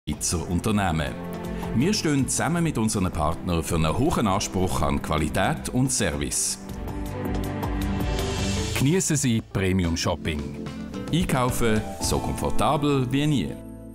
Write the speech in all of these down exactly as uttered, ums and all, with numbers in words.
Schweizer Unternehmen. Wir stehen zusammen mit unseren Partnern für einen hohen Anspruch an Qualität und Service. Genießen Sie Premium Shopping. Einkaufen so komfortabel wie nie.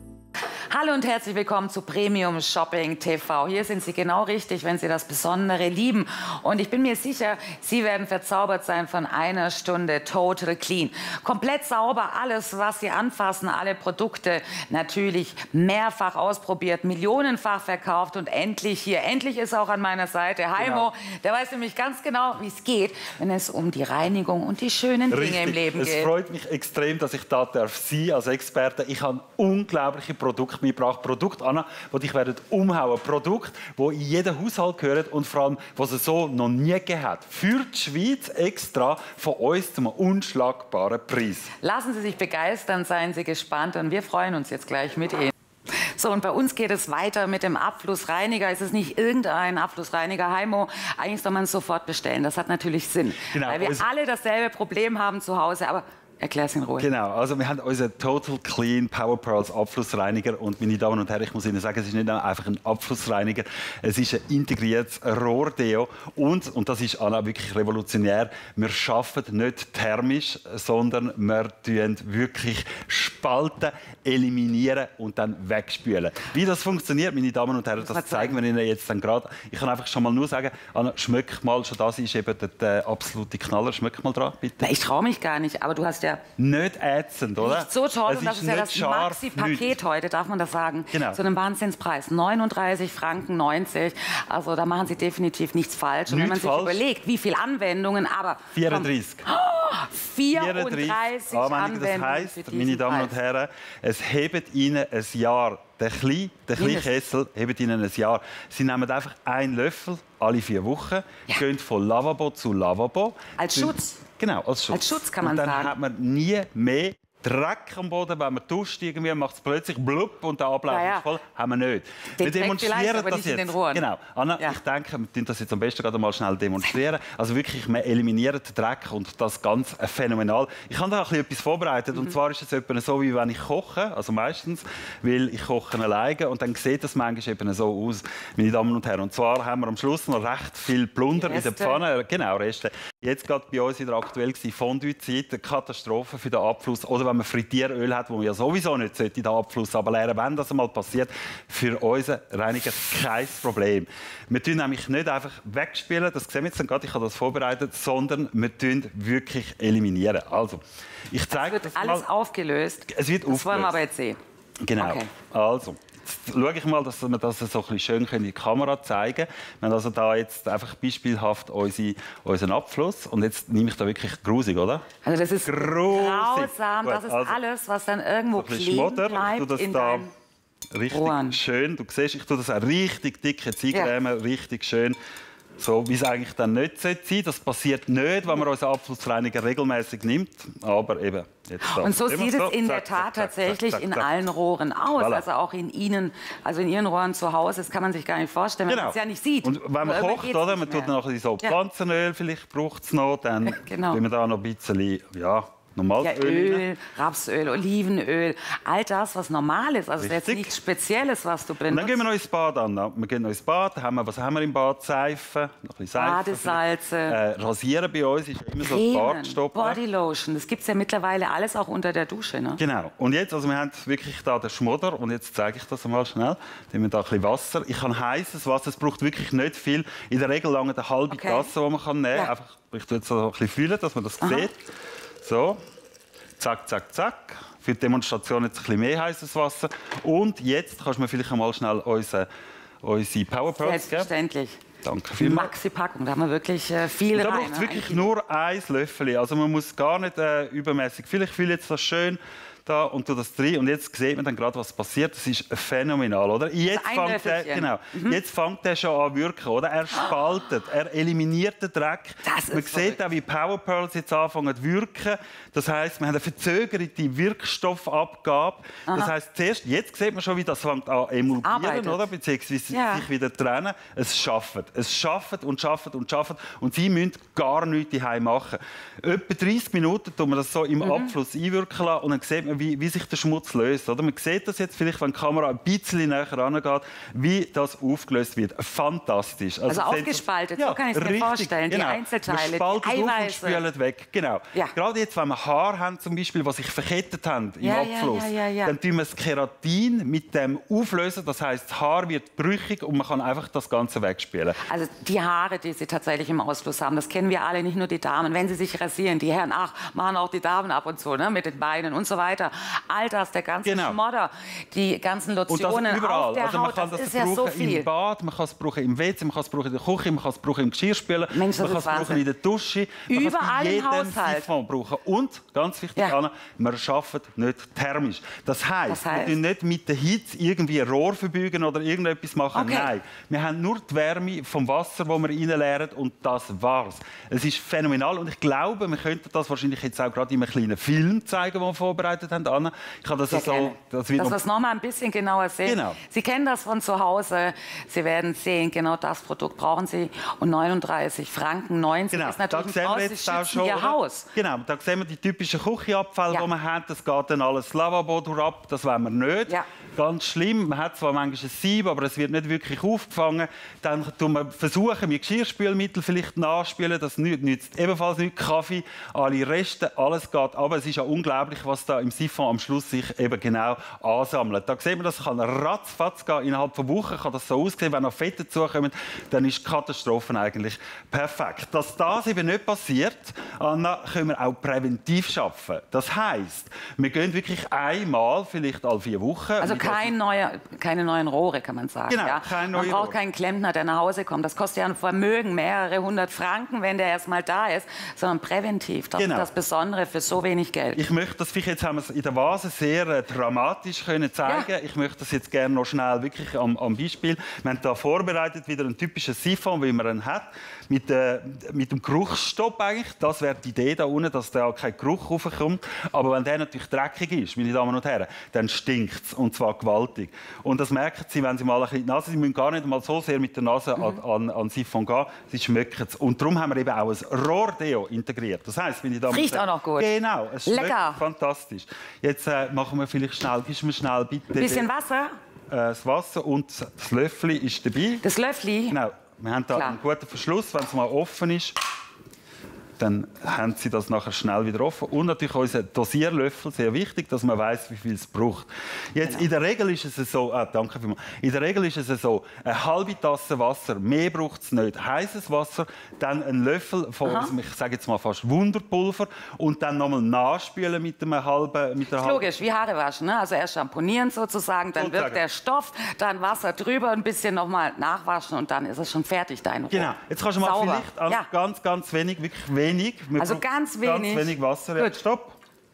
Hallo und herzlich willkommen zu Premium Shopping T V. Hier sind Sie genau richtig, wenn Sie das Besondere lieben. Und ich bin mir sicher, Sie werden verzaubert sein von einer Stunde Total Clean. Komplett sauber, alles, was Sie anfassen, alle Produkte natürlich mehrfach ausprobiert, millionenfach verkauft und endlich hier, endlich ist auch an meiner Seite Heimo. Genau. Der weiß nämlich ganz genau, wie es geht, wenn es um die Reinigung und die schönen Dinge Richtig. im Leben es geht. Es freut mich extrem, dass ich da darf sein als Experte. Ich habe unglaubliche Produkte mitgebracht. Produkte, Anna, die dich werden umhauen. Produkte, die in jeden Haushalt gehören und vor allem, was es so noch nie gegeben hat. Für die Schweiz extra von uns zum unschlagbaren Preis. Lassen Sie sich begeistern, seien Sie gespannt und wir freuen uns jetzt gleich mit Ihnen. So, und bei uns geht es weiter mit dem Abflussreiniger. Es ist nicht irgendein Abflussreiniger, Heimo. Eigentlich soll man es sofort bestellen. Das hat natürlich Sinn, genau, weil wir also alle dasselbe Problem haben zu Hause. Aber erklär es in Ruhe. Genau, also wir haben unseren Total Clean Power Pearls Abflussreiniger und meine Damen und Herren, ich muss Ihnen sagen, es ist nicht einfach ein Abflussreiniger, es ist ein integriertes Rohrdeo und, und das ist Anna wirklich revolutionär, wir arbeiten nicht thermisch, sondern wir tun wirklich spalten, eliminieren und dann wegspülen. Wie das funktioniert, meine Damen und Herren, das, das zeigen wir Ihnen jetzt dann gerade. Ich kann einfach schon mal nur sagen, Anna, schmeck mal, schon das ist eben der, der absolute Knaller. Schmeck mal dran, bitte. Na, ich traue mich gar nicht, aber du hast ja nicht ätzend, oder? Nicht so toll. Es und das ist, ist ja das Maxi-Paket heute, darf man das sagen? Genau. Zu einem Wahnsinnspreis. neununddreißig Franken neunzig. Also da machen Sie definitiv nichts falsch. Und Nicht wenn man sich falsch. überlegt, wie viele Anwendungen, aber... vierunddreißig. Oh, vierunddreißig Anwendungen. Das heisst, meine Damen und Herren, es hebt Ihnen ein Jahr. Der kleine, der kleine Kessel hebt Ihnen ein Jahr. Sie nehmen einfach einen Löffel alle vier Wochen, ja. Gehen von Lavabo zu Lavabo. Als Schutz? Genau, als Schutz. Als Schutz kann man und dann sagen. Hat man nie mehr Dreck am Boden, wenn man duscht, irgendwie macht es plötzlich blub und der Ablauf ja, ja. ist voll. Haben wir nicht. Den wir demonstrieren aber das nicht jetzt. In den Rohren. Genau. Anna, ja. ich denke, wir tun das jetzt am besten gerade mal schnell demonstrieren. Also wirklich, wir eliminieren den Dreck und das ganz phänomenal. Ich habe da ein bisschen etwas vorbereitet mhm. und zwar ist es etwa so, wie wenn ich koche, also meistens, weil ich koche alleine und dann sieht das manchmal eben so aus, meine Damen und Herren. Und zwar haben wir am Schluss noch recht viel Plunder in der Pfanne. Genau, Reste. Jetzt gerade bei uns in der aktuellen Fondue-Zeit eine Katastrophe für den Abfluss. Oder wenn man Frittieröl hat, wo man ja sowieso nicht in den Abfluss ableeren, wenn das einmal passiert, für unseren Reiniger kein Problem. Wir tun nämlich nicht einfach wegspielen, das sehen wir jetzt gerade, ich habe das vorbereitet, sondern wir tun wirklich eliminieren. Also, ich zeige es wird das alles mal. aufgelöst. Es wird das aufgelöst. wollen wir aber jetzt sehen. Genau. Okay. Also. Jetzt schaue ich mal, dass wir das so ein schön in die Kamera zeigen können. Wir haben also da jetzt einfach beispielhaft unsere, unseren Abfluss. Und jetzt nehme ich da wirklich grusig, oder? Also das ist grusig. grausam. Das ist also, alles, was dann irgendwo kleben bleibt das in da deinen richtig Rohren. Schön. Du siehst, ich tue das auch richtig dicke Ziehcreme, ja. richtig schön. So, wie es eigentlich dann nicht sein sollte. Das passiert nicht, wenn man unseren Abflussreiniger regelmäßig nimmt. Aber eben, jetzt da. Und so sieht es in zack, der Tat zack, tatsächlich zack, zack, in zack. allen Rohren aus. Voilà. Also auch in Ihnen, also in Ihren Rohren zu Hause. Das kann man sich gar nicht vorstellen, wenn genau. man es ja nicht sieht. Und wenn man kocht, oder, man tut noch ein bisschen so ja. Pflanzenöl, vielleicht braucht es noch, dann genau. tun wir da noch ein bisschen, ja, normales ja, Öl. Öl, Rapsöl, Olivenöl, all das, was normal ist. Also das ist jetzt nichts Spezielles, was du benutzt. Und dann gehen wir noch ins Bad an. Wir gehen noch ins Bad. Haben wir, was haben wir im Bad? Seife, noch ein bisschen Seife. Badesalze. Äh, Rasieren bei uns ist immer so das Bartstoppen. Bodylotion, das gibt es ja mittlerweile alles auch unter der Dusche. Ne? Genau. Und jetzt, also wir haben wirklich da den Schmodder. Und jetzt zeige ich das mal schnell. Nehmen wir da ein bisschen Wasser. Ich habe heißes Wasser. Es braucht wirklich nicht viel. In der Regel lange eine halbe okay. Tasse, die man kann nehmen kann. Ja. Einfach, ich tue jetzt so ein bisschen fühlen, dass man das Aha. sieht. So. Zack, zack, zack. Für die Demonstration jetzt ein bisschen mehr heißes Wasser. Und jetzt kannst du mir vielleicht einmal schnell unsere, unsere Power Pearls geben. Selbstverständlich. Danke Die vielmals. Maxi-Packung, da haben wir wirklich äh, viel da rein. Da braucht es ne? wirklich Eigentlich nur ein Löffel. Also man muss gar nicht äh, übermäßig viel. Ich fühle jetzt das schön da und tue das drin. Und jetzt sieht man dann gerade, was passiert. Das ist phänomenal, oder? Jetzt fängt, der, genau, mhm. jetzt fängt der schon an zu wirken, oder? Er spaltet, er eliminiert den Dreck. Das ist man verrückt. sieht auch, wie Power Pearls jetzt anfangen zu wirken. Das heisst, wir haben eine verzögerte Wirkstoffabgabe. Aha. Das heisst, zuerst, jetzt sieht man schon, wie das fängt an emulgieren, oder? Beziehungsweise ja. sich wieder trennen. Es schafft. Es schafft und schafft und schafft. Und Sie müssen gar nichts daheim machen. Etwa dreißig Minuten tun wir das so im mhm. Abfluss einwirken lassen und dann sieht man, wie, wie sich der Schmutz löst. Oder? Man sieht das jetzt vielleicht, wenn die Kamera ein bisschen näher rangeht, wie das aufgelöst wird. Fantastisch. Also, also aufgespaltet, ja, so kann ich es mir vorstellen. Genau. Die Einzelteile, man die Eiweiße. Und spült weg. Genau. Ja. Gerade jetzt, wenn wir Haare haben, zum Beispiel, die sich verkettet haben im ja, Abfluss, ja, ja, ja, ja. dann tun wir das Keratin mit dem auflösen. Das heisst, das Haar wird brüchig und man kann einfach das Ganze wegspülen. Also die Haare, die Sie tatsächlich im Ausfluss haben, das kennen wir alle, nicht nur die Damen. Wenn sie sich rasieren, die Herren, ach, machen auch die Damen ab und zu, ne, mit den Beinen und so weiter. All das, der ganze genau. Schmodder, die ganzen Lotionen und das überall. auf der also man Haut, kann das, das, ist ja so viel. Im Bad, man kann es brauchen im W C, man kann es brauchen in der Küche, man kann es brauchen im Geschirrspülen, Mensch, man kann es brauchen in der Dusche, man überall kann es im Haushalt Siphon brauchen. Und, ganz wichtig, ja. Anna, wir arbeiten nicht thermisch. Das heisst, das heisst, wir tun nicht mit der Hitze irgendwie ein Rohr verbeugen oder irgendetwas machen. Okay. Nein, wir haben nur die Wärme vom Wasser, das wir reinleeren, und das war's. Es ist phänomenal und ich glaube, wir könnten das wahrscheinlich jetzt auch gerade in einem kleinen Film zeigen, den wir vorbereitet haben, Anna. Ich kann das Sehr so, das wird Dass wir es noch mal ein bisschen genauer sehen. Genau. Sie kennen das von zu Hause. Sie werden sehen, genau das Produkt brauchen Sie. Und neununddreißig Franken neunzig genau. ist natürlich da raus, Sie schützen schon, Ihr oder? Haus. Genau, da sehen wir die typischen Küchenabfälle, ja. die wir haben. Das geht dann alles Lavabo ab, das wollen wir nicht. Ja. Ganz schlimm. Man hat zwar manchmal ein Sieb, aber es wird nicht wirklich aufgefangen. Dann tun wir versuchen, mit Geschirrspülmittel vielleicht nachspülen. Das nützt ebenfalls nicht. Kaffee, alle Reste, alles geht. Aber es ist ja unglaublich, was da im Siphon am Schluss sich eben genau ansammelt. Da sieht man, das kann ratzfatz gehen. Innerhalb von Wochen kann das so aussehen. Wenn noch Fette dazukommen, dann ist die Katastrophe eigentlich perfekt. Dass das eben nicht passiert, Anna, können wir auch präventiv arbeiten. Das heisst, wir gehen wirklich einmal, vielleicht alle vier Wochen. Also kein neue, keine neuen Rohre, kann man sagen. Genau, ja. kein Man neue braucht Rohre. keinen Klempner, der nach Hause kommt. Das kostet ja ein Vermögen, mehrere hundert Franken, wenn der erst mal da ist. Sondern präventiv. Das genau. ist das Besondere für so wenig Geld. Ich möchte das, jetzt haben wir es in der Vase sehr äh, dramatisch können zeigen. Ja. Ich möchte das jetzt gerne noch schnell wirklich am, am Beispiel. Wir haben da vorbereitet wieder ein typisches Siphon, wie man ihn hat. Mit, äh, mit dem Geruchsstopp eigentlich. Das wäre die Idee da unten, dass da kein Geruch raufkommt. Aber wenn der natürlich dreckig ist, meine Damen und Herren, dann stinkt es. Und zwar gewaltig. Und das merken Sie, wenn Sie mal ein bisschen die Nase, Sie müssen gar nicht mal so sehr mit der Nase mhm. an, an, an Siphon gehen, Sie schmecken es. Und darum haben wir eben auch ein Rohrdeo integriert. Das heisst, meine Damen und Herren, riecht auch noch gut. Genau, es schmeckt lecker. Fantastisch. Jetzt äh, machen wir vielleicht schnell, gibst du mir schnell bitte... Ein bisschen Wasser? Äh, das Wasser und das Löffli ist dabei. Das Löffli? Genau. Wir haben da Klar. einen guten Verschluss, wenn es mal offen ist. Dann haben Sie das nachher schnell wieder offen. Und natürlich unser Dosierlöffel, sehr wichtig, dass man weiß, wie viel es braucht. Jetzt, genau. In der Regel ist es so, ah, danke vielmals. In der Regel ist es so, eine halbe Tasse Wasser, mehr braucht es nicht. Heißes Wasser, dann ein Löffel von, Aha. ich sage jetzt mal fast Wunderpulver und dann nochmal nachspülen mit einem halben... Mit das ist logisch, wie Haare waschen. Ne? Also erst schamponieren sozusagen, dann wirkt der Stoff, dann Wasser drüber, ein bisschen nochmal nachwaschen und dann ist es schon fertig, dein Rohr. Genau, jetzt kannst du mal Sauber. vielleicht ja. ganz, ganz wenig, wirklich wenig. Wir also ganz wenig. Ganz wenig Wasser. Ja, stopp.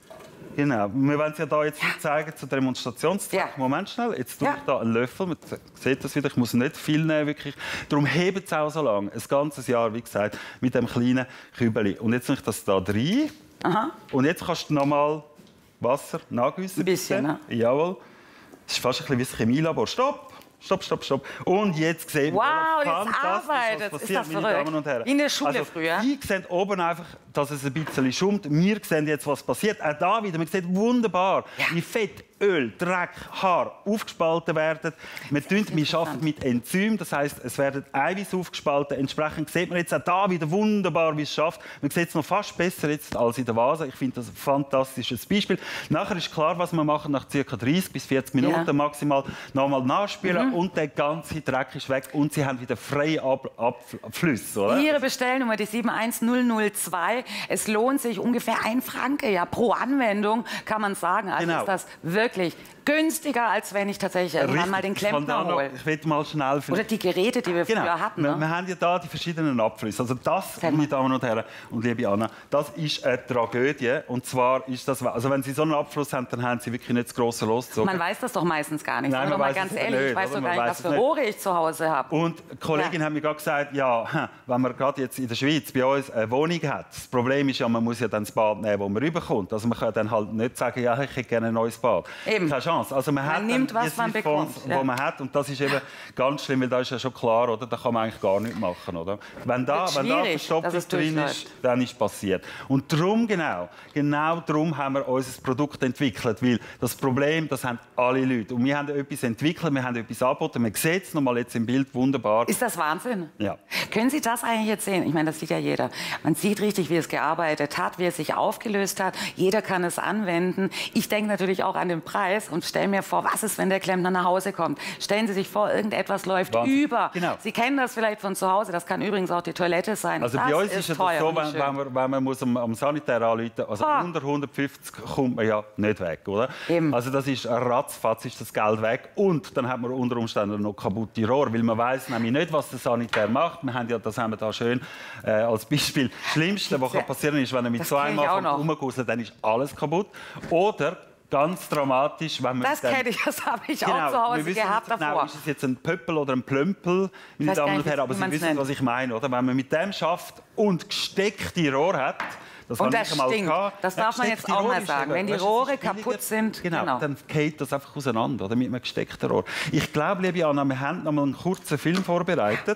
Genau. Wir wollen es ja da jetzt ja. zeigen zur Demonstrationszeit. Ja. Moment schnell. Jetzt tue ja. ich da einen Löffel. Man sieht das wieder. Ich muss nicht viel nehmen, wirklich. Darum hebt es auch so lange. Ein ganzes Jahr, wie gesagt, mit dem kleinen Kübeli. Und jetzt tue ich das da rein. Aha. Und jetzt kannst du noch mal Wasser nachgießen. Ein bisschen, ne? Jawohl. Das ist fast ein bisschen wie ein Chemielabor. Stopp! Stopp, stopp, stopp. Und jetzt sehen wir, wow, jetzt arbeitet. Was ist das meine Damen und Herren. Wie in der Schule also, früher. Sie sehen oben einfach, dass es ein bisschen schummt. Wir sehen jetzt, was passiert. Auch da wieder, man sieht wunderbar, ja. wie Fett, Öl, Dreck, Haar aufgespalten werden. Wir, tun, wir arbeiten mit Enzymen, das heisst, es werden Eiweiß aufgespalten. Entsprechend sieht man jetzt auch da wieder wunderbar, wie es schafft. Man sieht es noch fast besser jetzt als in der Vase. Ich finde das ein fantastisches Beispiel. Nachher ist klar, was wir machen. Nach ca. dreißig bis vierzig Minuten ja. maximal nochmal nachspülen mhm. und der ganze Dreck ist weg und Sie haben wieder freie Ab Abflüsse. Oder? Ihre Bestellnummer, die sieben eins null null zwei. Es lohnt sich ungefähr ein Franke ja, pro Anwendung, kann man sagen. Also genau. ist das wirklich günstiger, als wenn ich tatsächlich irgendwann mal den Klempner hole. Ich will mal schnell... Oder die Geräte, die wir genau. früher hatten. Wir, ne? wir haben ja da die verschiedenen Abflüsse. Also das, meine Damen und Herren und liebe Anna, das ist eine Tragödie. Und zwar ist das... Also wenn Sie so einen Abfluss haben, dann haben Sie wirklich nicht das grosse Loszogen. Man weiß das doch meistens gar nicht. Nein, man mal ganz ehrlich, nicht, ich weiß doch gar nicht, was für Rohre ich zu Hause habe. Und die Kollegin ja. hat mir gerade gesagt, ja, wenn man gerade jetzt in der Schweiz bei uns eine Wohnung hat, das Problem ist ja, man muss ja dann das Bad nehmen, das man rüberkommt. Also man kann dann halt nicht sagen, ja, ich hätte gerne ein neues Bad. Eben. Keine Chance. Also man, man hat nimmt, was die man bekommt. Siphons, Ja. die man hat, und das ist eben ganz schlimm, weil da ist ja schon klar, oder? Da kann man eigentlich gar nichts machen, oder? Wenn da, wenn da Verstopfung drin ist, dann ist es passiert. Und darum genau, genau darum haben wir unser Produkt entwickelt, weil das Problem, das haben alle Leute. Und wir haben etwas entwickelt, wir haben etwas angeboten, man sieht es nochmal jetzt im Bild wunderbar. Ist das Wahnsinn? Ja. Können Sie das eigentlich jetzt sehen? Ich meine, das sieht ja jeder. Man sieht richtig, wie es gearbeitet hat, wie es sich aufgelöst hat. Jeder kann es anwenden. Ich denke natürlich auch an den Preis und stelle mir vor, was ist, wenn der Klempner nach Hause kommt? Stellen Sie sich vor, irgendetwas läuft Wahnsinn. über. Genau. Sie kennen das vielleicht von zu Hause. Das kann übrigens auch die Toilette sein. Also das bei uns ist ist es teuer so, und wenn, schön. wenn, man, wenn man muss am, am Sanitär anrufen, also Ah. unter hundertfünfzig kommt man ja nicht weg, oder? Eben. Also das ist ratzfatz ist das Geld weg, und dann hat man unter Umständen noch kaputte Rohre, weil man weiß nämlich nicht, was der Sanitär macht. Wir haben ja, das haben wir da schön äh, als Beispiel. Das Schlimmste, was kann passieren ist, wenn er mit Das so kenn ich auch einem noch. rumguselt, dann ist alles kaputt. Oder ganz dramatisch, wenn man Das dann- kenne ich, das habe ich Genau, auch zu wir Hause wissen gehabt nicht genau, davor. ist es jetzt ein Pöppel oder ein Plömpel, meine weiß gar Damen und nicht, Herren, aber wie Sie man's wissen, nennt. was ich meine, oder? Wenn man mit dem schafft und gesteckte Rohre hat, das Und habe das ich einmal stinkt. gehabt. Das Ja, darf man jetzt gesteckte auch mal Rohre ist sagen. eben- Wenn die weißt du, Rohre es ist billiger. kaputt sind, genau, genau. dann geht das einfach auseinander, oder? Mit einem gesteckten Rohr. Ich glaube, liebe Anna, wir haben noch mal einen kurzen Film vorbereitet.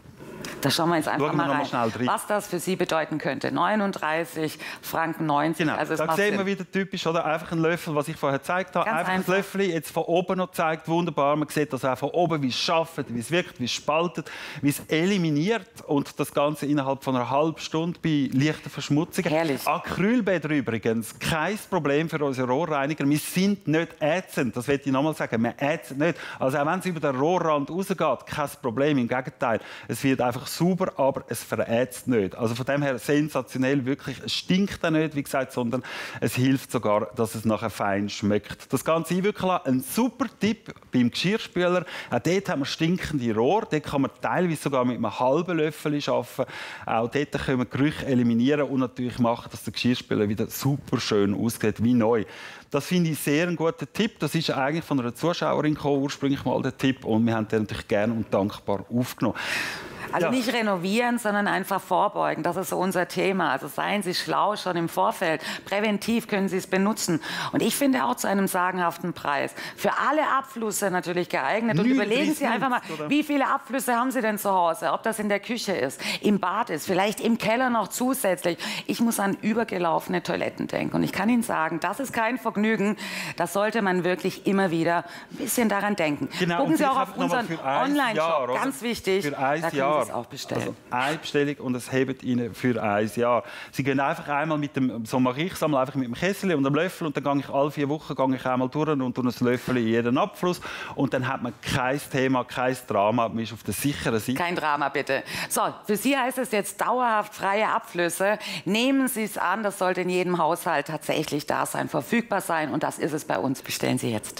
Da schauen wir jetzt einfach Schauen wir mal noch mal rein, schnell rein. was das für Sie bedeuten könnte. neununddreißig Franken neunzig. Genau, Also es da macht sehen Sinn. wir wieder typisch, oder? Einfach ein Löffel, was ich vorher gezeigt habe. Ganz einfach einfach. ein Löffel, jetzt von oben noch zeigt, wunderbar. Man sieht das auch von oben, wie es schafft, wie es wirkt, wie es spaltet, wie es eliminiert, und das Ganze innerhalb von einer halben Stunde bei leichter Verschmutzung. Herrlich. Acrylbäder übrigens, kein Problem für unsere Rohrreiniger. Wir sind nicht ätzend, das will ich nochmal sagen. Wir ätzen nicht. Also auch wenn es über den Rohrrand rausgeht, kein Problem, im Gegenteil. Es wird einfach sauber, aber es verätzt nicht. Also von dem her sensationell, wirklich. Es stinkt auch nicht, wie gesagt, sondern es hilft sogar, dass es nachher fein schmeckt. Das Ganze einwirken lassen, ein super Tipp beim Geschirrspüler. Auch dort haben wir stinkende Rohre. Dort kann man teilweise sogar mit einem halben Löffel arbeiten. Auch dort können wir Gerüche eliminieren und natürlich machen, dass der Geschirrspüler wieder super schön aussieht, wie neu. Das finde ich sehr einen guten Tipp. Das ist eigentlich von einer Zuschauerin gekommen, ursprünglich mal der Tipp, und wir haben den natürlich gerne und dankbar aufgenommen. Also Ja. nicht renovieren, sondern einfach vorbeugen. Das ist so unser Thema. Also seien Sie schlau schon im Vorfeld. Präventiv können Sie es benutzen. Und ich finde auch zu einem sagenhaften Preis. Für alle Abflüsse natürlich geeignet. Und überlegen Sie einfach mal, oder? wie viele Abflüsse haben Sie denn zu Hause? Ob das in der Küche ist, im Bad ist, vielleicht im Keller noch zusätzlich. Ich muss an übergelaufene Toiletten denken. Und ich kann Ihnen sagen, das ist kein Vergnügen. Das sollte man wirklich immer wieder ein bisschen daran denken. Genau, Gucken und Sie auch vielleicht auf noch mal unseren für ein Jahr, Online-Shop. oder? Ganz wichtig. Für ein da können Jahr. Sie es auch bestellen. Also eine Bestellung und es hebt Ihnen für ein Jahr. Sie gehen einfach einmal mit dem, so mache ich es einmal, einfach mit dem Kessel und dem Löffel, und dann gehe ich alle vier Wochen gehe ich einmal durch und tue ein Löffel in jeden Abfluss, und dann hat man kein Thema, kein Drama, man ist auf der sicheren Seite. Kein Drama, bitte. So, für Sie heißt es jetzt dauerhaft freie Abflüsse. Nehmen Sie es an, das sollte in jedem Haushalt tatsächlich da sein, verfügbar sein, und das ist es bei uns. Bestellen Sie jetzt.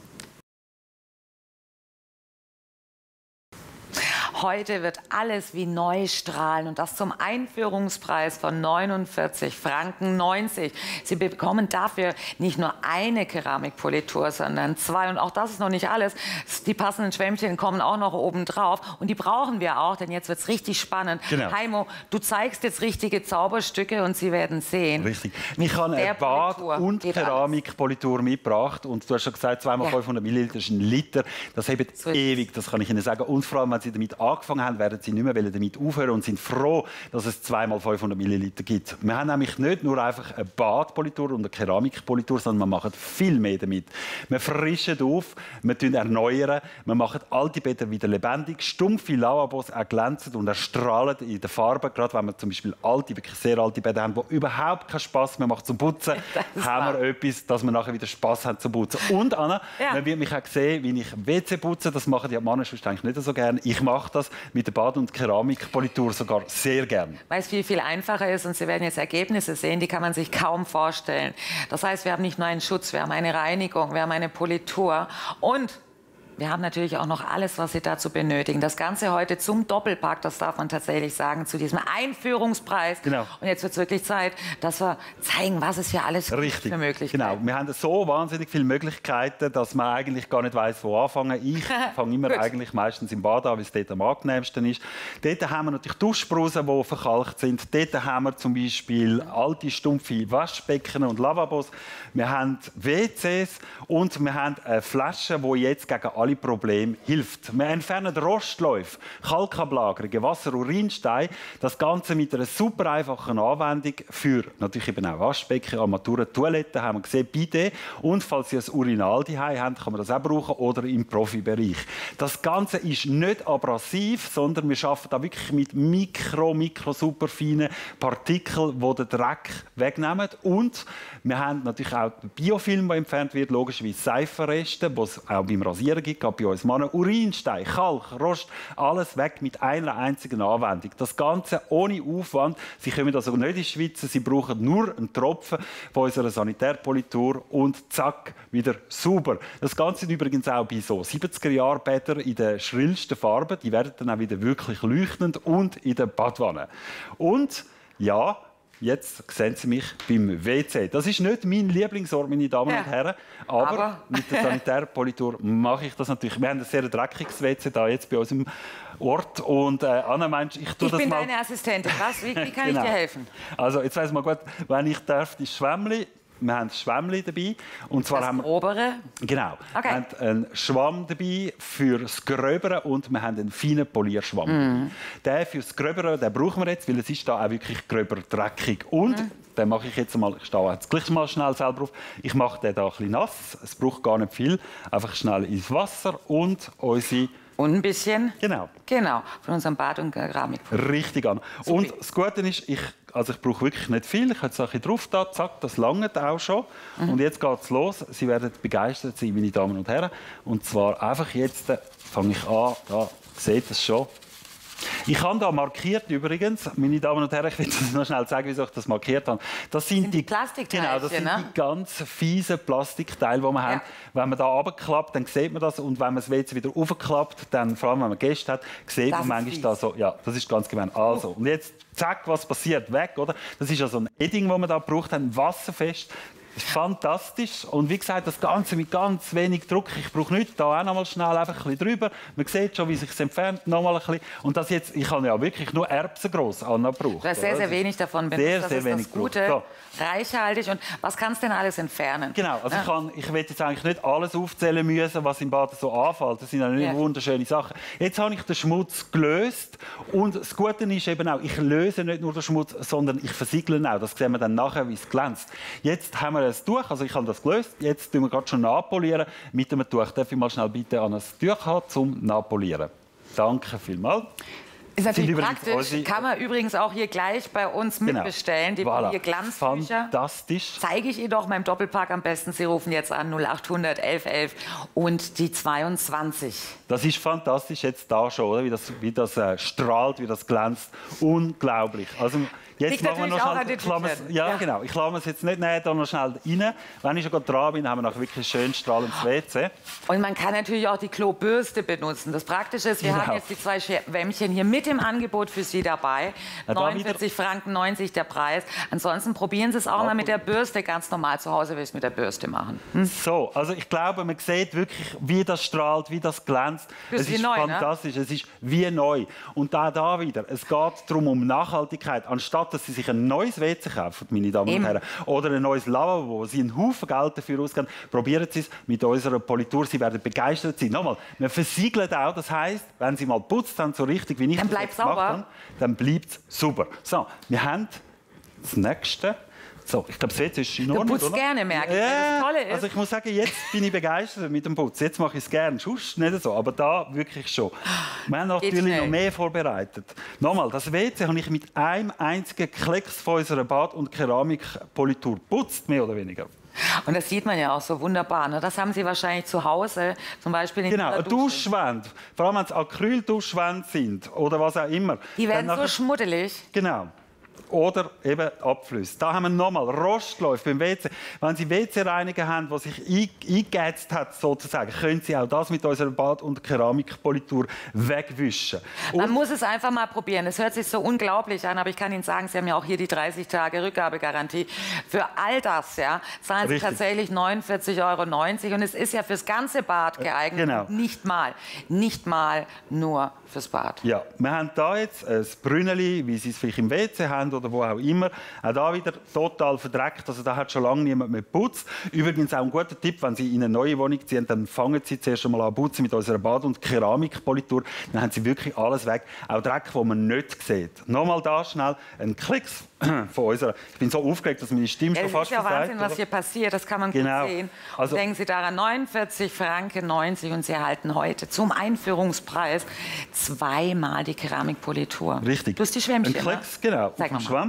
Heute wird alles wie neu strahlen, und das zum Einführungspreis von neunundvierzig Franken neunzig. Sie bekommen dafür nicht nur eine Keramikpolitur, sondern zwei. Und auch das ist noch nicht alles. Die passenden Schwämmchen kommen auch noch oben drauf, und die brauchen wir auch, denn jetzt wird es richtig spannend. Genau. Heimo, du zeigst jetzt richtige Zauberstücke, und Sie werden sehen. Richtig. Ich habe Der eine Bad- Politur und geht Keramikpolitur mitgebracht, und du hast schon gesagt, zweimal Ja. fünfhundert Milliliter ist ein Liter. Das hebt So ist es. ewig, das kann ich Ihnen sagen. Und vor allem, wenn Sie damit angefangen haben, werden Sie nicht mehr damit aufhören und sind froh, dass es zweimal fünfhundert Milliliter gibt. Wir haben nämlich nicht nur einfach eine Badpolitur und eine Keramikpolitur, sondern wir machen viel mehr damit. Wir frischen auf, wir erneuern, wir machen alte Bäder wieder lebendig, stumpfe Lavabos auch glänzen und erstrahlen in der Farbe. Gerade wenn wir zum Beispiel alte, wirklich sehr alte Bäder haben, die überhaupt keinen Spass mehr machen zum Putzen, haben wir etwas, dass wir nachher wieder Spass haben zum Putzen. Und Anna, Ja. man wird mich auch sehen, wie ich W C putze. Das machen die Männer sonst eigentlich nicht so gerne. Ich mache das mit der Bad- und Keramikpolitur sogar sehr gern. Weil es viel, viel einfacher ist, und Sie werden jetzt Ergebnisse sehen, die kann man sich kaum vorstellen. Das heißt, wir haben nicht nur einen Schutz, wir haben eine Reinigung, wir haben eine Politur, und wir haben natürlich auch noch alles, was Sie dazu benötigen. Das Ganze heute zum Doppelpack, das darf man tatsächlich sagen, zu diesem Einführungspreis. Genau. Und jetzt wird es wirklich Zeit, dass wir zeigen, was es hier alles Richtig. gibt für Möglichkeiten. Genau. Wir haben so wahnsinnig viele Möglichkeiten, dass man eigentlich gar nicht weiss, wo anfangen. Ich fange immer eigentlich meistens im Bad an, weil es dort am angenehmsten ist. Dort haben wir natürlich Duschbrusen, die verkalkt sind. Dort haben wir zum Beispiel alte, stumpfe Waschbecken und Lavabos. Wir haben W Cs und wir haben eine Flasche, die jetzt gegen alle Probleme hilft. Wir entfernen Rostläufe, Kalkablagerungen, Wasser- und Urinsteine. Das Ganze mit einer super einfachen Anwendung für natürlich eben auch Waschbecken, Armaturen, Toiletten haben wir gesehen, Bidet. Und falls Sie ein Urinal daheim haben, kann man das auch brauchen oder im Profibereich. Das Ganze ist nicht abrasiv, sondern wir arbeiten da wirklich mit mikro, mikro, super feinen Partikeln, die den Dreck wegnehmen. Und wir haben natürlich auch den Biofilm, der entfernt wird, logischerweise Seifenreste, die es auch beim Rasieren gibt, gerade bei uns Männern. Urinstein, Kalk, Rost, alles weg mit einer einzigen Anwendung. Das Ganze ohne Aufwand. Sie kommen also nicht in die Schweiz, Sie brauchen nur einen Tropfen von unserer Sanitärpolitur und zack, wieder sauber. Das Ganze ist übrigens auch bei so siebziger-Jahr-Bädern in den schrillsten Farben. Die werden dann auch wieder wirklich leuchtend und in der Badwanne. Und ja, jetzt sehen Sie mich beim W C. Das ist nicht mein Lieblingsort, meine Damen ja. und Herren. Aber, aber mit der Sanitärpolitur mache ich das natürlich. Wir haben ein sehr dreckiges W C da jetzt bei uns im Ort. Und äh, Anna meint, ich tue ich das bin mal... deine Assistentin. Was? Wie, wie kann genau. ich dir helfen? Also jetzt weiss man gut, wenn ich darf, die Schwämmli. Wir haben das Schwämmli dabei. Und zwar das haben wir, obere? Genau. Okay. Wir haben einen Schwamm dabei für das Gröbere und wir haben einen feinen Polierschwamm. Mm. Den für das Gröbere, den brauchen wir jetzt, weil es ist da auch wirklich gröber dreckig. Und mm. den mache ich jetzt mal, ich stehe jetzt gleich mal schnell selber auf. Ich mache den da ein bisschen nass. Es braucht gar nicht viel. Einfach schnell ins Wasser und unsere... Und ein bisschen? Genau. Genau, von unserem Bad- und Keramik. Richtig an. Super. Und das Gute ist, ich, also ich brauche wirklich nicht viel. Ich habe jetzt ein bisschen drauf da, zack, das langt auch schon. Mhm. Und jetzt geht es los. Sie werden begeistert sein, meine Damen und Herren. Und zwar einfach jetzt, äh, fange ich an, da seht ihr es schon. Ich habe da markiert übrigens, meine Damen und Herren, ich will das noch schnell sagen, wieso ich das markiert habe. Das sind, das sind die Plastikteilchen, genau, das sind ne? die ganz fiesen Plastikteile, die wir ja. haben. Wenn man da runterklappt, dann sieht man das. Und wenn man das W C wieder aufklappt, dann, vor allem wenn man Gäste hat, sieht das man manchmal da so, ja, das ist ganz gemein. Also, und jetzt, zack, was passiert? Weg, oder? Das ist also ein Edding, das man da braucht, ein wasserfest. Das ist fantastisch. Und wie gesagt, das Ganze mit ganz wenig Druck. Ich brauche nichts. Da auch noch mal schnell einfach ein bisschen drüber. Man sieht schon, wie sich es entfernt. Noch mal ein bisschen. Und das jetzt, ich habe ja wirklich nur erbsengroß angebraucht. Du hast sehr, sehr wenig davon benutzt. Sehr, das sehr ist wenig das Gute, so. reichhaltig. Und was kannst du denn alles entfernen? Genau. Also ja. ich, kann, ich will jetzt eigentlich nicht alles aufzählen müssen, was im Bad so anfällt. Das sind ja nicht ja. wunderschöne Sachen. Jetzt habe ich den Schmutz gelöst. Und das Gute ist eben auch, ich löse nicht nur den Schmutz, sondern ich versiegle ihn auch. Das sehen wir dann nachher, wie es glänzt. Jetzt haben wir es durch. Also ich habe das gelöst. Jetzt tun wir gerade schon nachpolieren mit einem Tuch. Darf ich mal schnell bitte an ein Tuch haben zum Nachpolieren? Danke vielmals. Ist natürlich praktisch. Unsere... Kann man übrigens auch hier gleich bei uns genau. mitbestellen. Die voilà. hier Glanztücher. Fantastisch. Zeige ich Ihnen doch beim Doppelpack am besten. Sie rufen jetzt an null achthundert elf elf und die zweiundzwanzig. Das ist fantastisch jetzt da schon, oder? Wie das, wie das äh, strahlt, wie das glänzt. Unglaublich. Also, jetzt liegt machen wir noch natürlich auch schnell, an den ich lasse es- ja, ja. genau. Ich lasse es jetzt nicht näher, da noch schnell rein. Wenn ich schon gerade dran bin, haben wir noch wirklich schön strahlendes W C. Und man kann natürlich auch die Klobürste benutzen. Das Praktische ist, wir Genau. haben jetzt die zwei Schwämmchen hier mit im Angebot für Sie dabei. Na, da neunundvierzig Franken neunzig der Preis. Ansonsten probieren Sie es auch mal mit der Bürste ganz normal zu Hause, wie Sie es mit der Bürste machen. Hm? So, also ich glaube, man sieht wirklich, wie das strahlt, wie das glänzt. Das ist es wie ist neu, ne? fantastisch, es ist wie neu. Und da, da wieder, es geht darum, um Nachhaltigkeit. Anstatt, dass Sie sich ein neues W C kaufen, meine Damen Eben. und Herren, oder ein neues Lavabo, wo Sie einen Haufen Geld dafür ausgeben, probieren Sie es mit unserer Politur. Sie werden begeistert sein. Nochmal, wir versiegeln auch, das heisst, wenn Sie mal putzt haben, so richtig, wie ich Dann das bleibt jetzt gemacht sauber. habe, dann bleibt es super. So, wir haben das Nächste. So, ich glaube, das W C ist in Ordnung, putzt oder? gerne, merke ich. Ja, Das Tolle ist- also ich muss sagen, jetzt bin ich begeistert mit dem Putz. Jetzt mache ich es gerne. Sonst nicht so, aber da wirklich schon. Wir haben Geht natürlich schnell. noch mehr vorbereitet. Nochmal, das W C habe ich mit einem einzigen Klecks von unserer Bad- und Keramikpolitur geputzt, mehr oder weniger. Und das sieht man ja auch so wunderbar. Ne? Das haben Sie wahrscheinlich zu Hause, zum Beispiel in Genau, Ihrer eine Dusche. Duschwände, vor allem wenn es Acrylduschwände sind oder was auch immer. Die werden Dann so nachher- schmuddelig. Genau. oder eben Abflüsse. Da haben wir nochmal Rostläufe beim W C. Wenn Sie W C-Reiniger haben, der sich eingeätzt hat, sozusagen, können Sie auch das mit unserer Bad- und Keramikpolitur wegwischen. Und man muss es einfach mal probieren. Es hört sich so unglaublich an, aber ich kann Ihnen sagen, Sie haben ja auch hier die dreißig Tage Rückgabegarantie. Für all das ja, zahlen Sie Richtig. tatsächlich neunundvierzig Euro neunzig und es ist ja fürs ganze Bad geeignet. Genau. Nicht mal, nicht mal nur fürs Bad. Ja, wir haben hier jetzt ein Brünneli, wie Sie es vielleicht im W C haben oder wo auch immer. Auch da wieder total verdreckt. Also da hat schon lange niemand mehr geputzt. Übrigens auch ein guter Tipp, wenn Sie in eine neue Wohnung ziehen, dann fangen Sie zuerst einmal an putzen mit unserer Bad- und Keramikpolitur. Dann haben Sie wirklich alles weg. Auch Dreck, den man nicht sieht. Nochmal da schnell ein Klicks von unserer. Ich bin so aufgeregt, dass meine Stimme Ja, schon das fast ist ja versagt, Wahnsinn, was oder? hier passiert. Das kann man Genau. gut sehen. Also- Und denken Sie daran, neunundvierzig Franken neunzig und Sie erhalten heute zum Einführungspreis zweimal die Keramikpolitur. Richtig. Du hast die Schwämmchen, Ein Klecks, genau, Zeig auf dem noch mal. Schwamm.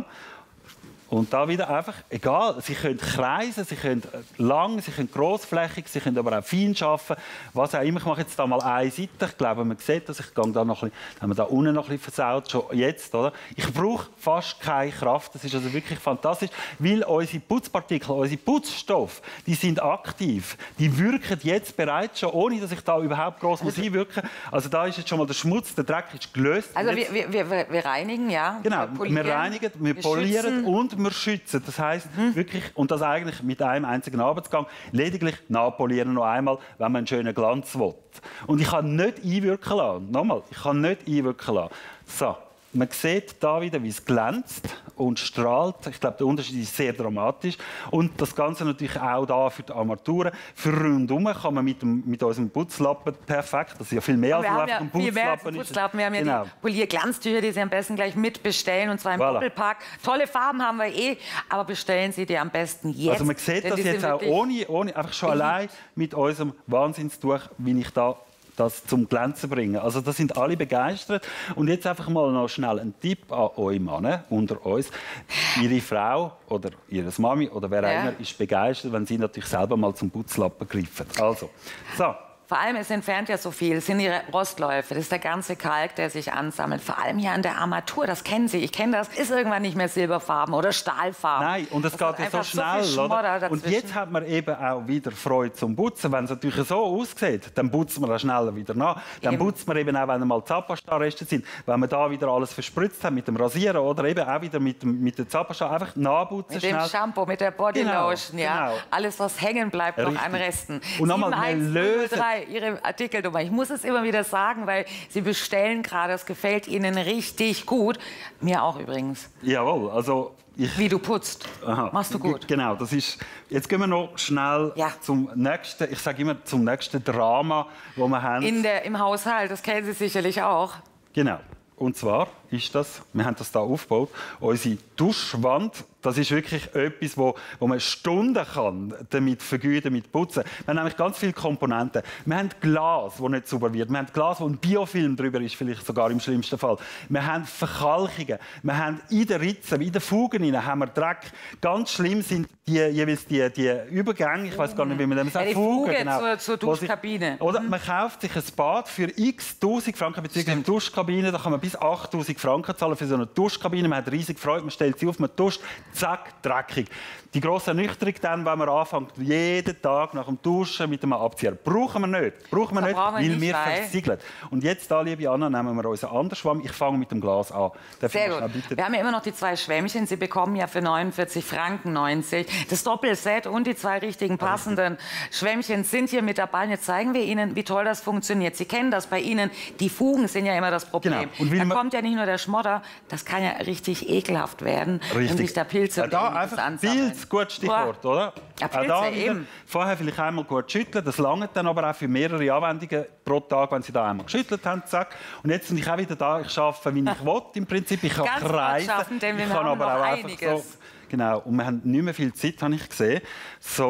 Und da wieder einfach, egal, Sie können kreisen, Sie können lang, Sie können grossflächig, Sie können aber auch fein arbeiten, was auch immer. Ich mache jetzt da mal eine Seite, ich glaube, man sieht das, ich gehe da noch ein bisschen, haben wir da unten noch ein bisschen versaut, schon jetzt, oder? Ich brauche fast keine Kraft, das ist also wirklich fantastisch, weil unsere Putzpartikel, unsere Putzstoffe, die sind aktiv, die wirken jetzt bereits schon, ohne dass ich da überhaupt gross muss einwirken muss. Also da ist jetzt schon mal der Schmutz, der Dreck ist gelöst. Also Jetzt- wir, wir, wir, wir reinigen, ja. Genau, wir, polieren, wir reinigen, wir, wir polieren schützen. und wir schützen. Das heisst wirklich, und das eigentlich mit einem einzigen Arbeitsgang, lediglich nachpolieren noch einmal, wenn man einen schönen Glanz will. Und ich kann nicht einwirken lassen. Nochmal, ich kann nicht einwirken lassen. So, man sieht hier wieder, wie es glänzt und strahlt. Ich glaube, der Unterschied ist sehr dramatisch. Und das Ganze natürlich auch da für die Armaturen. Für rundum kann man mit, dem, mit unserem Putzlappen perfekt, das ist ja viel mehr als Wir nur haben einfach ja ein viel mehr als Putzlappen. ein Putzlappen. Wir haben ja Genau. die Polierglanztücher, die Sie am besten gleich mitbestellen, und zwar im Voilà. Doppelpack. Tolle Farben haben wir eh, aber bestellen Sie die am besten jetzt. Also man sieht denn das die jetzt sind auch wirklich- ohne, ohne einfach schon allein mit unserem Wahnsinnstuch, wie ich da das zum Glänzen bringe. Also da sind alle begeistert. Und jetzt einfach mal noch schnell ein Tipp an euch Männer unter uns. Ihre Frau oder ihre Mami oder wer auch Ja. immer ist begeistert, wenn sie natürlich selber mal zum Putzlappen greifen. Also, so. Vor allem, es entfernt ja so viel. Es sind Ihre Rostläufe, das ist der ganze Kalk, der sich ansammelt. Vor allem hier an der Armatur, das kennen Sie. Ich kenne das. Ist irgendwann nicht mehr silberfarben oder stahlfarben. Nein, und es Das geht ist ja so einfach so viel schnell. Schmodder oder? Und dazwischen. jetzt hat man eben auch wieder Freude zum Putzen. Wenn es natürlich so aussieht, dann putzt man das schneller wieder nach. Dann Eben. putzt man eben auch, wenn mal Zahnpasta-Reste sind. Wenn man da wieder alles verspritzt hat mit dem Rasieren oder eben auch wieder mit, dem, mit der Zahnpasta, einfach nachputzen Mit dem schnell. Shampoo, mit der Bodylotion, Genau, ja. genau. Alles, was hängen bleibt, noch an Richtig. Resten. Und nochmal, wir sieben eins null lösen- drei, Ihre Artikelnummer. Ich muss es immer wieder sagen, weil Sie bestellen gerade. Es gefällt Ihnen richtig gut. Mir auch übrigens. Jawohl, also ich... Wie du putzt. Aha. Machst du gut. Genau, das ist... Jetzt gehen wir noch schnell Ja. zum nächsten, ich sage immer zum nächsten Drama, wo wir haben. In der, Im Haushalt, das kennen Sie sicherlich auch. Genau. Und zwar ist das, wir haben das da aufgebaut, unsere Duschwand. Das ist wirklich etwas, wo, wo man Stunden kann damit vergüten, damit putzen. Wir haben nämlich ganz viele Komponenten. Wir haben Glas, das nicht sauber wird. Wir haben Glas, wo ein Biofilm drüber ist, vielleicht sogar im schlimmsten Fall. Wir haben Verkalkungen. Wir haben in den Ritzen, in den Fugen hinein, haben wir Dreck. Ganz schlimm sind die, jeweils die, die Übergänge, ich weiß gar nicht, wie man das sagt. Ja, die Fuge genau. zur- zur Wo sich- Duschkabine. Oder man kauft sich ein Bad für x tausend Franken, beziehungsweise eine Duschkabine, da kann man bis achttausend Franken zahlen für so eine Duschkabine. Man hat riesig Freude, man stellt sie auf, man duscht, zack, dreckig. Die grosse Ernüchterung dann, wenn man anfängt, jeden Tag nach dem Duschen mit einem Abzieher. Brauchen wir nicht. Brauchen wir Da nicht, brauchen wir weil nicht, wir weil- versiegeln. Und jetzt, da, liebe Anna, nehmen wir unseren anderen Schwamm. Ich fange mit dem Glas an. Darf ich Sehr mal gut. schnell bitte- Wir haben ja immer noch die zwei Schwämmchen. Sie bekommen ja für neunundvierzig Franken neunzig. Das Doppelset und die zwei richtigen passenden Schwämmchen sind hier mit dabei. Und jetzt zeigen wir Ihnen, wie toll das funktioniert. Sie kennen das bei Ihnen. Die Fugen sind ja immer das Problem. Genau. Und wie Da man- kommt ja nicht nur der Schmodder, das kann ja richtig ekelhaft werden, wenn Richtig. sich da Pilze Ja, da und Ähnliches einfach ansammeln. Pilz, gutes Stichwort, Boah. oder? Ja, Auch Pilze da wieder eben. vorher vielleicht einmal gut schütteln, das langt dann aber auch für mehrere Anwendungen pro Tag, wenn Sie da einmal geschüttelt haben, zack. Und jetzt bin ich auch wieder da, ich arbeite, wie ich will, im Prinzip. Ich kann Ganz kurz kreisen, schaffen, denn wir ich kann haben aber noch auch einfach einiges. so... Genau, und wir haben nicht mehr viel Zeit, habe ich gesehen. So,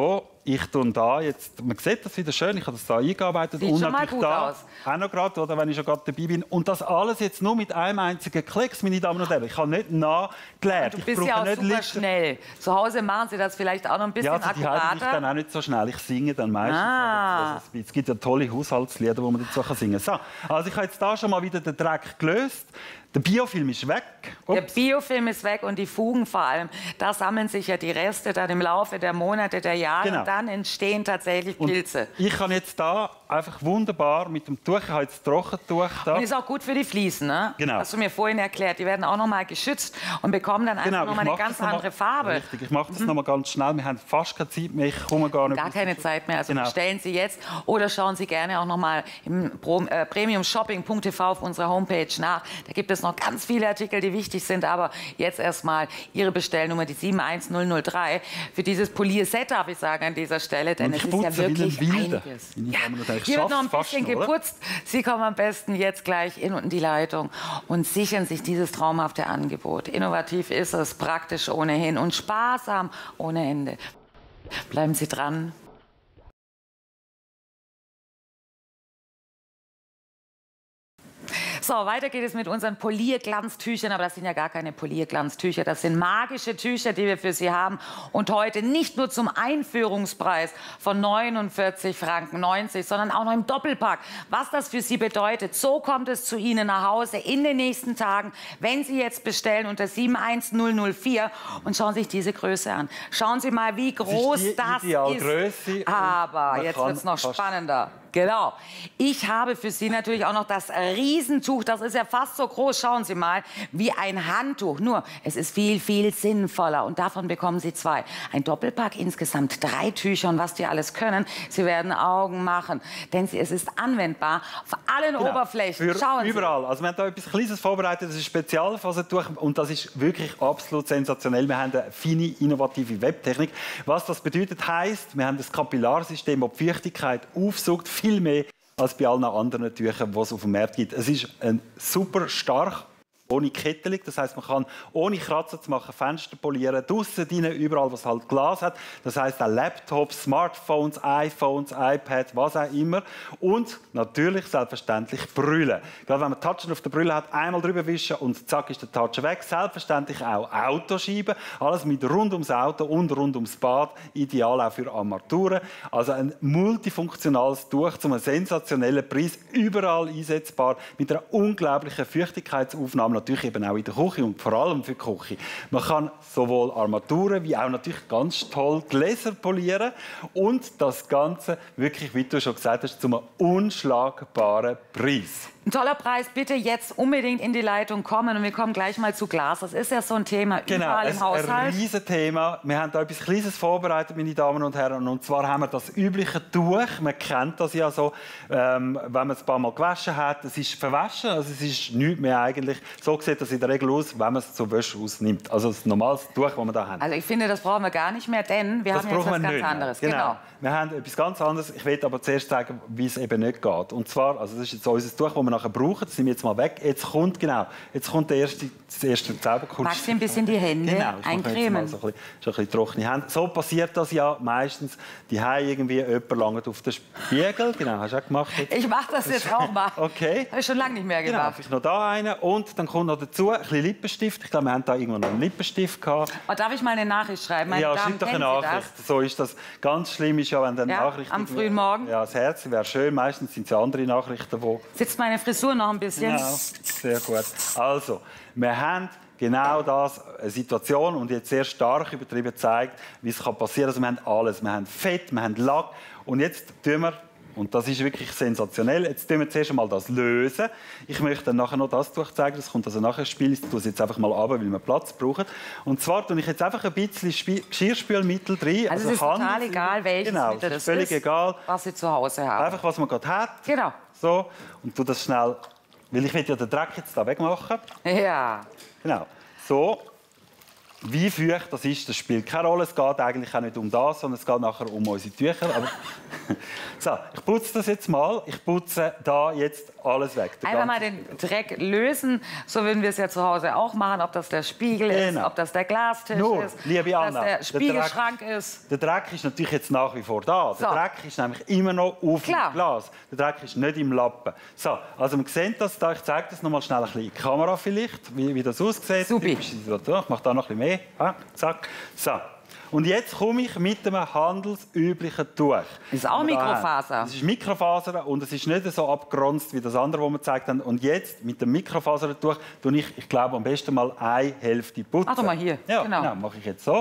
ich tue da jetzt, man sieht das wieder schön, ich habe das da eingearbeitet. Sieht und schon mal natürlich gut da aus. auch noch gerade, oder, wenn ich schon gerade dabei bin. Und das alles jetzt nur mit einem einzigen Klecks, meine Damen und Herren. Ich habe nicht nachgelernt. Du bist ich ja auch nicht super Liter. schnell. Zu Hause machen Sie das vielleicht auch noch ein bisschen Ja, also die halten mich akkurater. dann auch nicht so schnell. Ich singe dann meistens. Ah. Also es gibt ja tolle Haushaltslieder, die man dazu singen kann. So, also ich habe jetzt da schon mal wieder den Dreck gelöst. Der Biofilm ist weg. Der Ups. Biofilm ist weg und die Fugen vor allem. Da sammeln sich ja die Reste dann im Laufe der Monate, der Jahre. Genau. Und dann entstehen tatsächlich Pilze. Und ich kann jetzt da einfach wunderbar mit dem Tuch, ich habe jetzt Trockentuch da. Und ist auch gut für die Fliesen, ne? Genau. Hast du mir vorhin erklärt. Die werden auch noch mal geschützt und bekommen dann einfach Genau, noch ich mal eine mache ganz das noch mal- andere Farbe. Richtig, ich mache das noch mal ganz schnell. Wir haben fast keine Zeit mehr, ich komme gar nicht. Gar keine Zeit mehr. Also Genau. bestellen Sie jetzt oder schauen Sie gerne auch noch mal im Pro, äh, premium shopping punkt t v auf unserer Homepage nach. Da gibt es noch ganz viele Artikel, die wichtig sind. Aber jetzt erstmal Ihre Bestellnummer, die sieben eins null null drei. Für dieses Polier-Set darf ich sagen an dieser Stelle, denn Und es ich ist ja putze wie ein wirklich Wilder. einiges. Meine Ja, Damen und Herren, ich hier wird noch ein schaff's bisschen fast noch, oder? geputzt. Sie kommen am besten jetzt gleich in und die Leitung und sichern sich dieses traumhafte Angebot. Innovativ ist es, praktisch ohnehin und sparsam ohne Ende. Bleiben Sie dran. So, weiter geht es mit unseren Polierglanztüchern, aber das sind ja gar keine Polierglanztücher, das sind magische Tücher, die wir für Sie haben und heute nicht nur zum Einführungspreis von neunundvierzig Franken neunzig, sondern auch noch im Doppelpack. Was das für Sie bedeutet, so kommt es zu Ihnen nach Hause in den nächsten Tagen, wenn Sie jetzt bestellen unter sieben eins null null vier und schauen sich diese Größe an. Schauen Sie mal, wie groß die das Idealgröße ist. und Aber man jetzt kann wird es noch fast- spannender. Genau. Ich habe für Sie natürlich auch noch das Riesentuch. Das ist ja fast so groß, schauen Sie mal, wie ein Handtuch. Nur, es ist viel, viel sinnvoller. Und davon bekommen Sie zwei. Ein Doppelpack, insgesamt drei Tücher. Und was die alles können, Sie werden Augen machen. Denn sie, es ist anwendbar auf allen Genau. Oberflächen. Für Schauen Sie. überall. Also wir haben da etwas Kleines vorbereitet, das ist ein Spezialfasertuch und das ist wirklich absolut sensationell. Wir haben eine feine, innovative Webtechnik. Was das bedeutet, heisst, wir haben das Kapillarsystem, das die Feuchtigkeit aufsaugt, viel mehr als bei allen anderen Tüchern, die es auf dem Markt gibt. Es ist ein super stark, ohne Kettelung. Das heisst, man kann ohne Kratzer zu machen Fenster polieren, draussen, drinnen, überall, was halt Glas hat. Das heisst auch Laptops, Smartphones, iPhones, iPads, was auch immer. Und natürlich selbstverständlich Brille. Gerade wenn man Touchen auf der Brille hat, einmal drüber wischen und zack ist der Touch weg. Selbstverständlich auch Autoscheiben. Alles mit rund ums Auto und rund ums Bad. Ideal auch für Armaturen. Also ein multifunktionales Tuch zu einem sensationellen Preis. Überall einsetzbar. Mit einer unglaublichen Feuchtigkeitsaufnahme. Natürlich eben auch in der Küche und vor allem für die Küche. Man kann sowohl Armaturen wie auch natürlich ganz toll Gläser polieren und das Ganze wirklich, wie du schon gesagt hast, zu einem unschlagbaren Preis. Ein toller Preis. Bitte jetzt unbedingt in die Leitung kommen. Und wir kommen gleich mal zu Glas. Das ist ja so ein Thema Genau, überall es im ist ein Haushalt. riesiges Thema. Wir haben da etwas Kleines vorbereitet, meine Damen und Herren. Und zwar haben wir das übliche Tuch. Man kennt das ja so, ähm, wenn man es ein paar Mal gewaschen hat. Es ist verwaschen, also es ist nichts mehr eigentlich. So sieht das in der Regel aus, wenn man es zur Wäsche ausnimmt. Also das normales Tuch, das wir da haben. Also ich finde, das brauchen wir gar nicht mehr, denn wir Das haben jetzt brauchen was wir ganz nicht mehr. anderes. Genau. Wir haben etwas ganz anderes. Ich will aber zuerst sagen, wie es eben nicht geht. Und zwar, also das ist jetzt unser Tuch, das wir nachher brauchen. Das nehmen wir jetzt mal weg. Jetzt kommt, genau, jetzt kommt der erste, das erste Zauberkunst. Magst du ein bisschen die Hände Genau, ich mache jetzt mal eincremen? so ein bisschen, schon ein bisschen trockene Hände. So passiert das ja meistens. Die haben irgendwie jemand lange auf den Spiegel. Genau, hast du auch gemacht. Jetzt. Ich mache das jetzt auch mal. Okay. Habe ich schon lange nicht mehr Genau, gemacht. vielleicht noch da einen. Und dann kommt noch dazu ein bisschen Lippenstift. Ich glaube, wir haben da irgendwann noch einen Lippenstift gehabt. Oh, darf ich mal eine Nachricht schreiben? Meine Ja, Damen, schreib doch eine kennen Sie Nachricht. das? So ist das. Ganz schlimm ist ja, wenn dann Ja, Nachrichten... am frühen Morgen. Ja, das Herz wäre schön. Meistens sind es ja andere Nachrichten, die... Sitzt meine Frisur noch ein bisschen? Genau, sehr gut. Also, wir haben genau das, eine Situation, und jetzt sehr stark übertrieben zeigt, wie es passieren kann. Also, wir haben alles. Wir haben Fett, wir haben Lack. Und jetzt tun wir, und das ist wirklich sensationell, jetzt tun wir zuerst einmal das lösen. Ich möchte dann nachher noch das Tuch zeigen, das kommt also nachher ins Spiel. Ich tue es jetzt einfach mal runter, weil wir Platz brauchen. Und zwar tue ich jetzt einfach ein bisschen Spi- Geschirrspülmittel drin. Also es ist Hand- total egal, welches genau, Mittel es das ist völlig ist, egal. was Sie zu Hause haben. Einfach, was man gerade hat. Genau. So, und tu das schnell, weil ich will ja den Dreck jetzt da wegmachen. Ja. Genau. So. wie feucht das ist, das spielt keine Rolle. Es geht eigentlich auch nicht um das, sondern es geht nachher um unsere Tücher. Aber so, ich putze das jetzt mal. Ich putze da jetzt alles weg. Einfach mal den Dreck lösen. So würden wir es ja zu Hause auch machen. Ob das der Spiegel Genau. ist, ob das der Glastisch Nur, ist, liebe ob Anna, das der der Spiegelschrank Dreck, ist. Der Dreck ist natürlich jetzt nach wie vor da. Der So. Dreck ist nämlich immer noch auf Klar. dem Glas. Der Dreck ist nicht im Lappen. So, also wir sehen das da. Ich zeige das noch mal schnell ein bisschen in die Kamera vielleicht, wie, wie das aussieht. Supi. Typische Situation. Ich mache da noch ein bisschen mehr. Ah, zack. So. Und jetzt komme ich mit einem handelsüblichen Tuch. Ist auch Mikrofaser. Das ist Mikrofaser und es ist nicht so abgeronzt wie das andere, das wir gezeigt haben. Und jetzt mit dem Mikrofasertuch tue ich, ich glaube, am besten mal eine Hälfte putzen. Ach doch mal hier. Ja, Genau. genau. Mache ich jetzt so.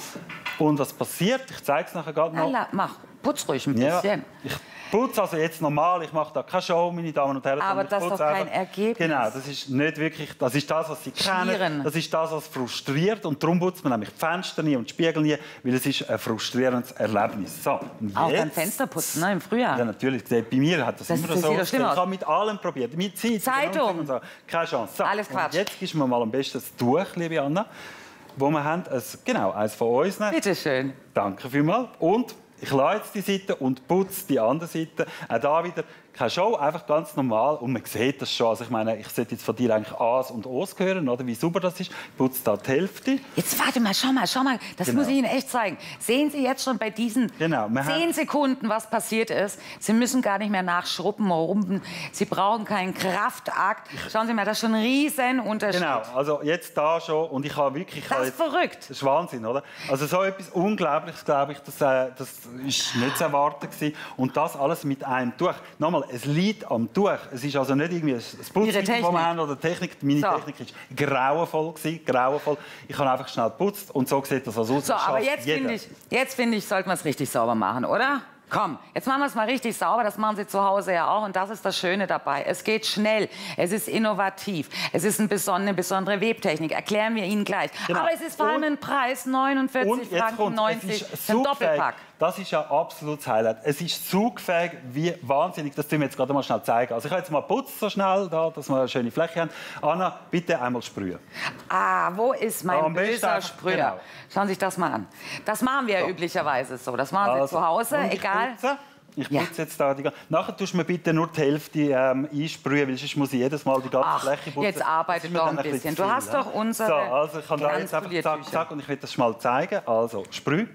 Und was passiert? Ich zeige es nachher gerade noch. Alla, mach, putz ruhig ein Ja, bisschen. ich putze also jetzt normal, ich mache da keine Show, meine Damen und Herren. Aber sondern ich das ist putze doch kein einfach. Ergebnis. Genau, das ist nicht wirklich, das ist das, was Sie kennen. Schlieren. Das ist das, was frustriert und darum putzt man nämlich die Fenster nie und die Spiegel nie, weil es ist ein frustrierendes Erlebnis. So, und Auch jetzt, beim Fensterputzen, ne, im Frühjahr. Ja, natürlich. Bei mir hat das, Das- immer das so sieht doch schlimm ausgesehen. Ich aus. habe mit allem probiert. Mit Zeit, Zeitung. und so. Keine Chance. So, Alles Quatsch. Und jetzt gibst du mir mal am besten das Tuch, liebe Anna, wo wir haben. Ein, genau, eines von uns. Bitte schön. Danke vielmals. Und ich lasse jetzt die Seite und putze die andere Seite. Auch da wieder keine Show, einfach ganz normal. Und man sieht das schon. Also ich meine, ich sollte jetzt von dir eigentlich A's und O's hören, oder? Wie sauber das ist. Ich putze da die Hälfte. Jetzt warte mal, schau mal, schau mal. Das Genau. muss ich Ihnen echt zeigen. Sehen Sie jetzt schon bei diesen Genau, wir zehn haben- Sekunden, was passiert ist? Sie müssen gar nicht mehr nachschruppen, rumpen. Sie brauchen keinen Kraftakt. Schauen Sie mal, das ist schon ein riesen Unterschied. Genau, also jetzt da schon. Und ich habe wirklich... ich Das habe ist jetzt, verrückt. Das ist Wahnsinn, oder? Also so etwas Unglaubliches, glaube ich, das, äh, das ist nicht zu erwarten gewesen. Und das alles mit einem Tuch. Nochmal, es liegt am Tuch. Es ist also nicht irgendwie ein Putzmittel, das Technik. wir haben, oder Technik. Meine So. Technik ist grauenvoll gewesen, grauenvoll. Ich habe einfach schnell geputzt und so sieht das also aus. So, Das aber schafft jetzt jeder. finde ich, jetzt finde ich, sollten wir es richtig sauber machen, oder? Komm, jetzt machen wir es mal richtig sauber. Das machen Sie zu Hause ja auch. Und das ist das Schöne dabei. Es geht schnell. Es ist innovativ. Es ist eine besondere, eine besondere Webtechnik. Erklären wir Ihnen gleich. Genau. Aber es ist vor allem ein Preis neunundvierzig Und jetzt Franken kommt, neunzig es ist für ein zugfähig. Doppelpack. Das ist ja absolutes Highlight. Es ist zugfähig wie wahnsinnig. Das tun wir jetzt gerade mal schnell zeigen. Also ich habe jetzt mal putzt so schnell, da, dass wir eine schöne Fläche haben. Anna, bitte einmal sprühen. Ah, wo ist mein Am besten böser einfach- Sprüher? genau. Schauen Sie sich das mal an. Das machen wir ja üblicherweise so. Das machen Sie Also, zu Hause, und ich egal. Putze. Ich Ja. putze jetzt da die ganze... Nachher tust du mir bitte nur die Hälfte ähm, einsprühen, weil sonst muss ich jedes Mal die ganze Ach, Fläche putzen. jetzt arbeitet Das ist mir doch dann ein bisschen bisschen. zu Du viel, hast ja. doch unsere So, also ich kann da jetzt einfach zack, Glanzpoliertücher. zack und ich will das schon mal zeigen. Also, sprüh.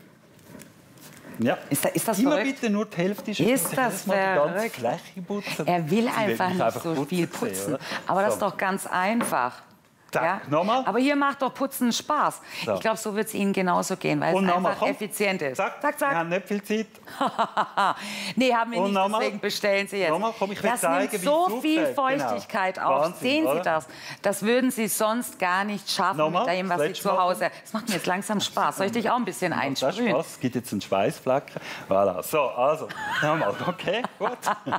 Ja. Ist, da, ist das Immer verrückt? bitte nur die Hälfte. sonst Ist muss ich das jedes Mal die ganze verrückt? Fläche putzen. Er will Sie will einfach mich nicht einfach so viel sehen, putzen. oder? Aber das So. ist doch ganz einfach. Zack, nochmal. Aber hier macht doch Putzen Spaß. So. Ich glaube, so wird es Ihnen genauso gehen, weil Und es nochmal, einfach komm. effizient ist. Zack, zack, Wir zack. haben nicht viel Zeit. Nee, haben wir Und nicht, nochmal. deswegen bestellen Sie jetzt. Nochmal, komm, ich will das zeigen, nimmt wie so es viel auffällt. Feuchtigkeit Genau. auf. Wahnsinn, Sehen Sie oder? das? Das würden Sie sonst gar nicht schaffen Nochmal, mit dem, was das Sie letzte zu Mal. Hause... Das macht mir jetzt langsam Spaß. Soll ich dich auch ein bisschen Das ist einsprühen? Spaß. Es gibt jetzt einen Schweißflecken. Voilà. So, also, nochmal. Okay, gut.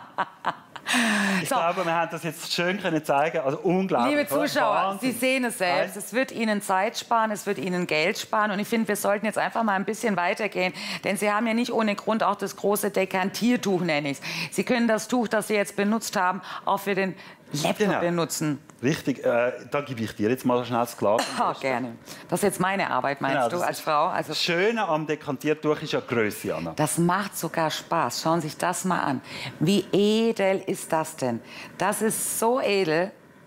Ich So. glaube, wir haben das jetzt schön können zeigen. Also unglaublich. Liebe oder? Zuschauer, Wahnsinn. Sie sehen es selbst. Es wird Ihnen Zeit sparen, es wird Ihnen Geld sparen. Und ich finde, wir sollten jetzt einfach mal ein bisschen weitergehen. Denn Sie haben ja nicht ohne Grund auch das große Dekantiertuch, nenne ich es. Sie können das Tuch, das Sie jetzt benutzt haben, auch für den Laptop Genau. benutzen. Richtig, äh, da gebe ich dir jetzt mal schnell das Glas. Oh, gerne. Das ist jetzt meine Arbeit, meinst Genau, du, das als ist- Frau? Also, Das Schöne am Dekantiertuch ist ja die Grösse, Anna. das macht sogar Spaß. Schauen Sie sich das mal an. Wie edel ist das denn? Das ist so edel.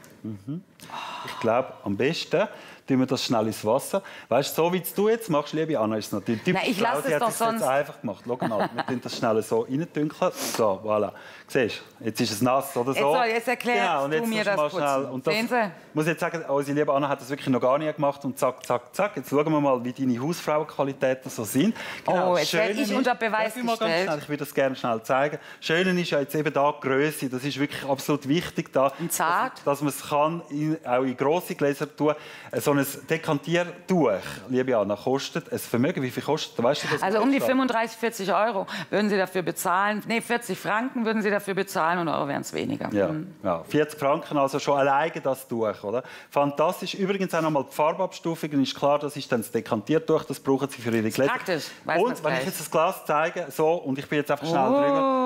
Ich glaube, am besten tun wir das schnell ins Wasser. Weißt du, so wie du jetzt machst, liebe Anna, ist es natürlich typisch. Na, ich Frau, lasse sie es hat doch das jetzt sonst- einfach gemacht. Schau mal, wir tun das schnell so reindünkeln. So, voilà. Siehst du, jetzt ist es nass oder so. Jetzt soll- jetzt erklärst genau, und du jetzt mir tust du das mal Putzen. schnell. Und das, Sehen Sie? muss ich jetzt sagen, unsere liebe Anna hat das wirklich noch gar nie gemacht. Und zack, zack, zack. Jetzt schauen wir mal, wie deine Hausfrauenqualitäten so sind. Genau, Oh, das jetzt werde Schöne ich ist- unter Beweis Darf ich mal ganz gestellt? schnell, ich würde das gerne schnell zeigen. Das Schöne ist ja jetzt eben da die Grösse. Das ist wirklich absolut wichtig, da, Und zart. dass, dass man es kann in, auch in grosse Gläser tun. So ein Dekantiertuch, liebe Anna, kostet ein Vermögen. Wie viel kostet? Weißt du das? Also um die extra? fünfunddreißig, vierzig Euro würden Sie dafür bezahlen. Nee, vierzig Franken würden Sie dafür bezahlen und Euro wären es weniger. Ja, Mhm. ja, vierzig Franken, also schon alleine das Tuch, oder? Fantastisch. Übrigens auch noch mal die Farbabstufung. Ist klar, das ist dann das Dekantiertuch, das brauchen Sie für Ihre Gläser. praktisch, weiss Und man's wenn ich gleich. jetzt das Glas zeige, so, und ich bin jetzt einfach schnell Oh. drüber,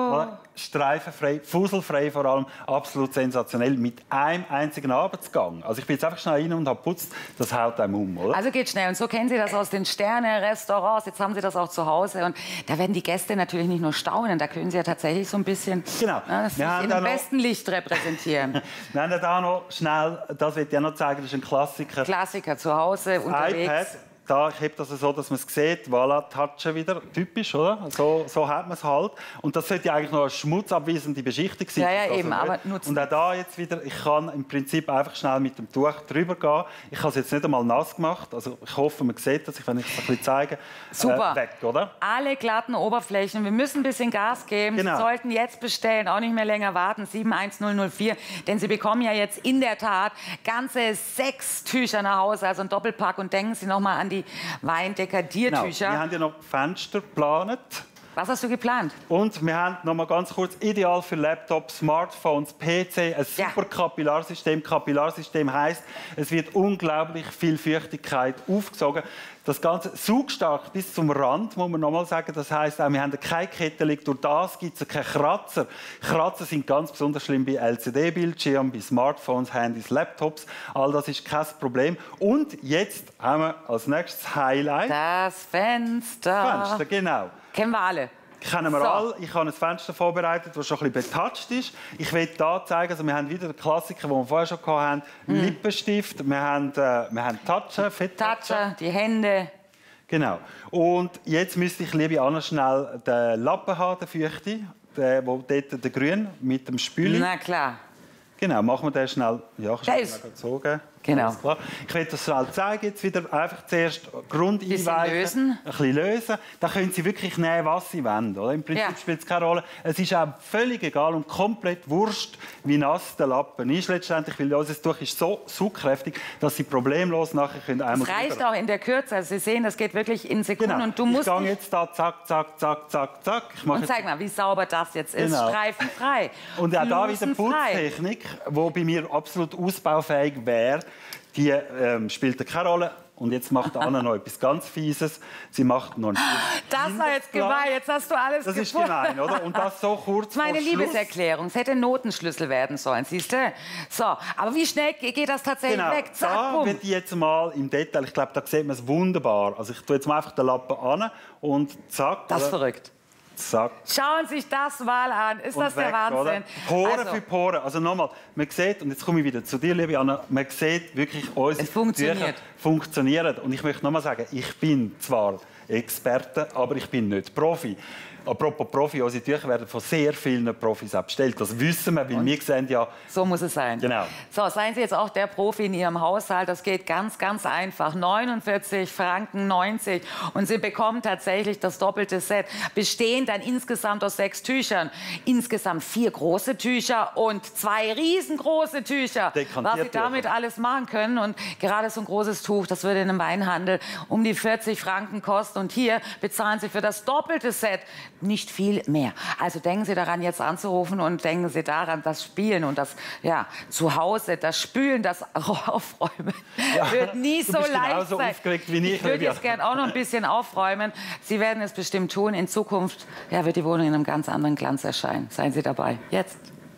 Voilà. Streifenfrei, fusselfrei vor allem, absolut sensationell, mit einem einzigen Arbeitsgang. Also ich bin jetzt einfach schnell rein und habe geputzt, das haut einem um, oder? Also geht schnell. Und so kennen Sie das aus den Sterne-Restaurants. Jetzt haben Sie das auch zu Hause. Und da werden die Gäste natürlich nicht nur staunen, da können Sie ja tatsächlich so ein bisschen genau. ja, das Wir in dem besten Licht repräsentieren. Wir haben da noch schnell, das will ich auch noch zeigen, das ist ein Klassiker. Klassiker zu Hause, unterwegs. iPad. Da, ich habe das so, dass man es sieht, voilà, touchen wieder, typisch, oder? So, so hat man es halt. Und das sollte ja eigentlich noch eine schmutzabweisende Beschichtung sein. Ja, ja, also eben, aber nutzen. Und auch da jetzt wieder, ich kann im Prinzip einfach schnell mit dem Tuch drüber gehen. Ich habe es jetzt nicht einmal nass gemacht, also ich hoffe, man sieht das, wenn ich es ein bisschen zeige. Super. Äh, weg, oder? Alle glatten Oberflächen. Wir müssen ein bisschen Gas geben. Genau. Sie sollten jetzt bestellen, auch nicht mehr länger warten. sieben eins null null vier. Denn Sie bekommen ja jetzt in der Tat ganze sechs Tücher nach Hause, also ein Doppelpack. Und denken Sie noch mal an die Weindekadiertücher. Genau. Wir haben ja noch Fenster geplant. Was hast du geplant? Und wir haben noch mal ganz kurz ideal für Laptops, Smartphones, P C, ein super Ja. Kapillarsystem. Kapillarsystem heisst, es wird unglaublich viel Feuchtigkeit aufgesogen. Das Ganze saugstark bis zum Rand, muss man noch mal sagen. Das heisst auch, wir haben keine Kette, durch das gibt es keine Kratzer. Kratzer sind ganz besonders schlimm bei L C D-Bildschirmen, bei Smartphones, Handys, Laptops. All das ist kein Problem. Und jetzt haben wir als nächstes Highlight Das Fenster. Fenster, genau. Kennen wir alle. Kennen wir So. alle. Ich habe ein Fenster vorbereitet, das schon ein bisschen betoucht ist. Ich will hier zeigen, also wir haben wieder den Klassiker, den wir vorher schon hatten, Mhm. Lippenstift, wir haben, äh, wir haben Touchen, Fett-Touchen. Toucher, die Hände. Genau. Und jetzt müsste ich, liebe Anna, schnell den Lappen haben, den feuchten, den, wo dort der Grün mit dem Spüli. Na klar. Genau, machen wir den schnell. Ja, kannst du Der mir ist- gerade so geben. Genau. Alles klar. Ich will das schnell zeigen. Jetzt wieder einfach zuerst Grund Bisschen einweichen. lösen. Ein bisschen lösen. Dann können Sie wirklich nehmen, was Sie wollen. Oder? Im Prinzip Ja. spielt es keine Rolle. Es ist auch völlig egal und komplett wurscht, wie nass der Lappen ist letztendlich, weil unser Tuch ist so saugkräftig, dass Sie problemlos nachher können einmal Es reicht drüber- auch in der Kürze. Also Sie sehen, das geht wirklich in Sekunden. Genau. Und du musst ich gehe jetzt da zack, zack, zack, zack, zack. Ich mache und zeig jetzt- mal, wie sauber das jetzt ist. Genau. Streifenfrei. Und auch da wieder Flusenfrei. Putztechnik, die bei mir absolut ausbaufähig wäre, die ähm, spielt keine Rolle. Und jetzt macht Anna noch etwas ganz Fieses. Sie macht noch einen Das war jetzt gemein. Jetzt hast du alles Das ist gefunden. gemein, oder? Und das so kurz Das ist meine vor Schluss. Liebeserklärung. Es hätte ein Notenschlüssel werden sollen, siehst du? So, aber wie schnell ge- geht das tatsächlich Genau, weg? Zack, da bumm. wird ich jetzt mal im Detail, ich glaube, da sieht man es wunderbar. Also ich tue jetzt mal einfach den Lappen an und zack. Das ist oder? verrückt. Zack. Schauen Sie sich das mal an. Ist Und das der weg, Wahnsinn? oder? Poren Also, für Poren. Also nochmal, man sieht, und jetzt komme ich wieder zu dir, liebe Anna, man sieht wirklich, unsere Es funktioniert. Tücher funktionieren. Und ich möchte nochmal sagen, ich bin zwar Experte, aber ich bin nicht Profi. Apropos Profi, unsere Tücher werden von sehr vielen Profis auch bestellt. Das wissen wir, weil wir sehen ja... So muss es sein. Genau. So, seien Sie jetzt auch der Profi in Ihrem Haushalt. Das geht ganz, ganz einfach. neunundvierzig Franken neunzig. Und Sie bekommen tatsächlich das doppelte Set. Bestehend dann insgesamt aus sechs Tüchern. Insgesamt vier große Tücher und zwei riesengroße Tücher. Was Sie Dekantiertücher. damit alles machen können. Und gerade so ein großes Tuch, das würde in einem Weinhandel um die vierzig Franken kosten. Und hier bezahlen Sie für das doppelte Set nicht viel mehr. Also denken Sie daran, jetzt anzurufen und denken Sie daran, das Spielen und das ja, Zuhause, das Spülen, das Aufräumen wird nie du so bist leicht genauso sein. aufgeregt wie ich, Ich würde Lydia. jetzt gerne auch noch ein bisschen aufräumen. Sie werden es bestimmt tun. In Zukunft ja, wird die Wohnung in einem ganz anderen Glanz erscheinen. Seien Sie dabei. Jetzt.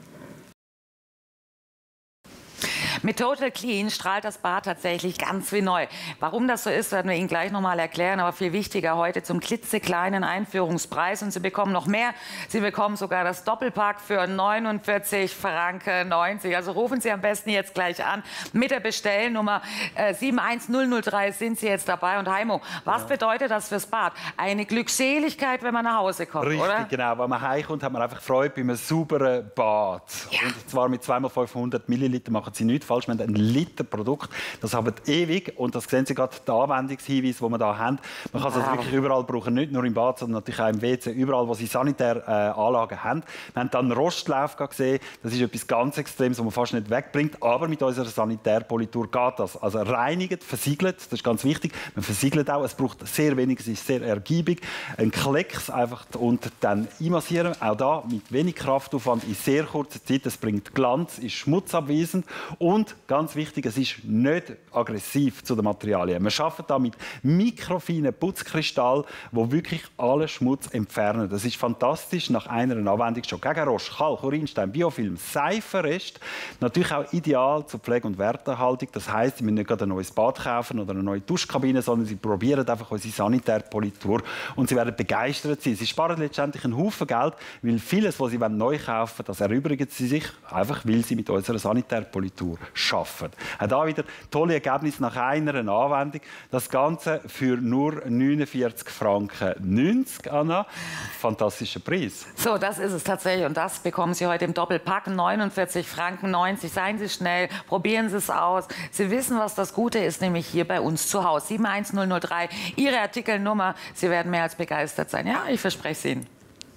Mit Total Clean strahlt das Bad tatsächlich ganz wie neu. Warum das so ist, werden wir Ihnen gleich noch mal erklären. Aber viel wichtiger heute zum klitzekleinen Einführungspreis. Und Sie bekommen noch mehr. Sie bekommen sogar das Doppelpack für neunundvierzig Franken neunzig. Also rufen Sie am besten jetzt gleich an. Mit der Bestellnummer äh, sieben eins null null drei sind Sie jetzt dabei. Und Heimo, was bedeutet das fürs Bad? Eine Glückseligkeit, wenn man nach Hause kommt, Richtig, oder? genau. Wenn man heimkommt, hat man einfach Freude bei einem sauberen Bad. Ja. Und zwar mit zweimal fünfhundert Milliliter machen Sie nichts falsch. Wir haben ein Liter Produkt. Das haben ewig. Und das sehen Sie gerade, den Anwendungshinweis, den wir hier haben. Man kann es Wow. also wirklich überall brauchen. Nicht nur im Bad, sondern natürlich auch im W C. Überall, wo Sie sanitäre äh, Anlagen haben. Wir haben dann einen Rostlauf gesehen. Das ist etwas ganz Extremes, das man fast nicht wegbringt. Aber mit unserer Sanitärpolitur geht das. Also reinigt, versiegelt. Das ist ganz wichtig. Man versiegelt auch. Es braucht sehr wenig. Es ist sehr ergiebig. Ein Klecks einfach und dann einmassieren. Auch da mit wenig Kraftaufwand in sehr kurzer Zeit. Es bringt Glanz, ist schmutzabweisend und Und ganz wichtig, es ist nicht aggressiv zu den Materialien. Wir arbeiten da mit mikrofeinen Putzkristall, die wirklich allen Schmutz entfernen. Das ist fantastisch, nach einer Anwendung schon gegen Rost, Kalk, Urinstein, Biofilm, Seifenrest. Natürlich auch ideal zur Pflege- und Werterhaltung. Das heisst, Sie müssen nicht gerade ein neues Bad kaufen oder eine neue Duschkabine, sondern Sie probieren einfach unsere Sanitärpolitur und Sie werden begeistert sein. Sie sparen letztendlich einen Haufen Geld, weil vieles, was Sie neu kaufen wollen, das erübrigen Sie sich, einfach weil Sie mit unserer Sanitärpolitur arbeiten. Auch da wieder tolle Ergebnisse nach einer Anwendung. Das Ganze für nur neunundvierzig Franken neunzig, Anna. Fantastischer Preis. So, das ist es tatsächlich. Und das bekommen Sie heute im Doppelpack. neunundvierzig Franken neunzig. Seien Sie schnell, probieren Sie es aus. Sie wissen, was das Gute ist, nämlich hier bei uns zu Hause. sieben eins null null drei, Ihre Artikelnummer. Sie werden mehr als begeistert sein. Ja, ich verspreche es Ihnen.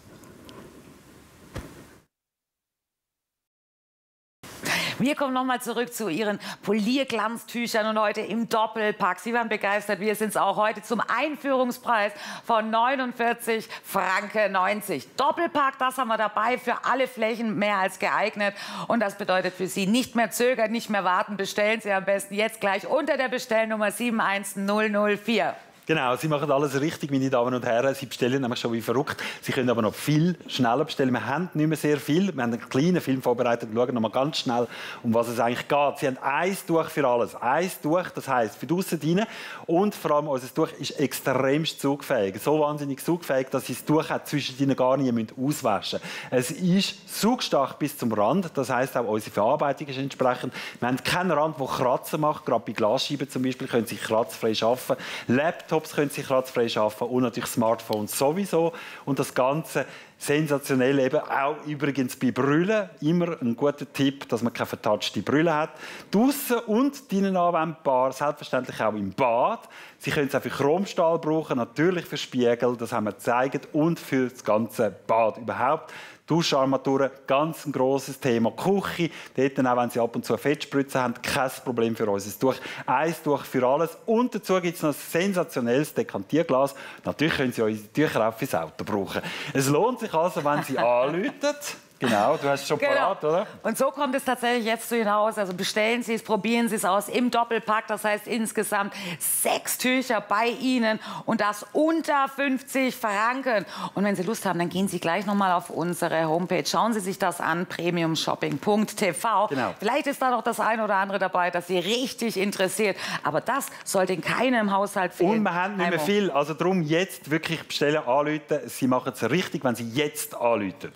Wir kommen noch mal zurück zu Ihren Polierglanztüchern und heute im Doppelpack. Sie waren begeistert, wir sind es auch heute zum Einführungspreis von neunundvierzig Franken neunzig. Doppelpack, das haben wir dabei, für alle Flächen mehr als geeignet. Und das bedeutet für Sie nicht mehr zögern, nicht mehr warten. Bestellen Sie am besten jetzt gleich unter der Bestellnummer sieben eins null null vier. Genau, Sie machen alles richtig, meine Damen und Herren. Sie bestellen nämlich schon wie verrückt. Sie können aber noch viel schneller bestellen. Wir haben nicht mehr sehr viel. Wir haben einen kleinen Film vorbereitet und schauen noch mal ganz schnell, um was es eigentlich geht. Sie haben ein Tuch für alles. Ein Tuch, das heisst für draussen rein. Und vor allem unser Tuch ist extremst saugfähig. So wahnsinnig saugfähig, dass Sie das Tuch auch zwischen ihnen gar nicht auswaschen müssen. Es ist saugstark bis zum Rand. Das heisst, auch unsere Verarbeitung ist entsprechend. Wir haben keinen Rand, der Kratzen macht. Gerade bei Glasscheiben zum Beispiel können Sie kratzfrei arbeiten. Laptop können Sie kratzfrei arbeiten und natürlich Smartphones sowieso. Und das Ganze sensationell eben auch übrigens bei Brüllen. Immer ein guter Tipp, dass man keine vertatschte Brille hat. Draussen und drinnen anwendbar, selbstverständlich auch im Bad. Sie können es auch für Chromstahl brauchen, natürlich für Spiegel, das haben wir gezeigt, und für das ganze Bad überhaupt. Duscharmaturen, ganz ein grosses Thema. Küche, dort auch, wenn Sie ab und zu Fettspritzen haben, kein Problem für uns. Ein Tuch, ein Tuch für alles. Und dazu gibt es noch ein sensationelles Dekantierglas. Natürlich können Sie unsere Tücher auch fürs Auto brauchen. Es lohnt sich also, wenn Sie anrufen. Genau, du hast es schon genau. parat, oder? Und so kommt es tatsächlich jetzt zu Ihnen aus. Also bestellen Sie es, probieren Sie es aus im Doppelpack. Das heißt insgesamt sechs Tücher bei Ihnen und das unter fünfzig Franken. Und wenn Sie Lust haben, dann gehen Sie gleich noch mal auf unsere Homepage. Schauen Sie sich das an, premium shopping punkt t v. Genau. Vielleicht ist da noch das eine oder andere dabei, das Sie richtig interessiert. Aber das sollte in keinem Haushalt fehlen. Und wir haben nicht mehr viel. Also darum jetzt wirklich bestellen, anrufen. Sie machen es richtig, wenn Sie jetzt anrufen.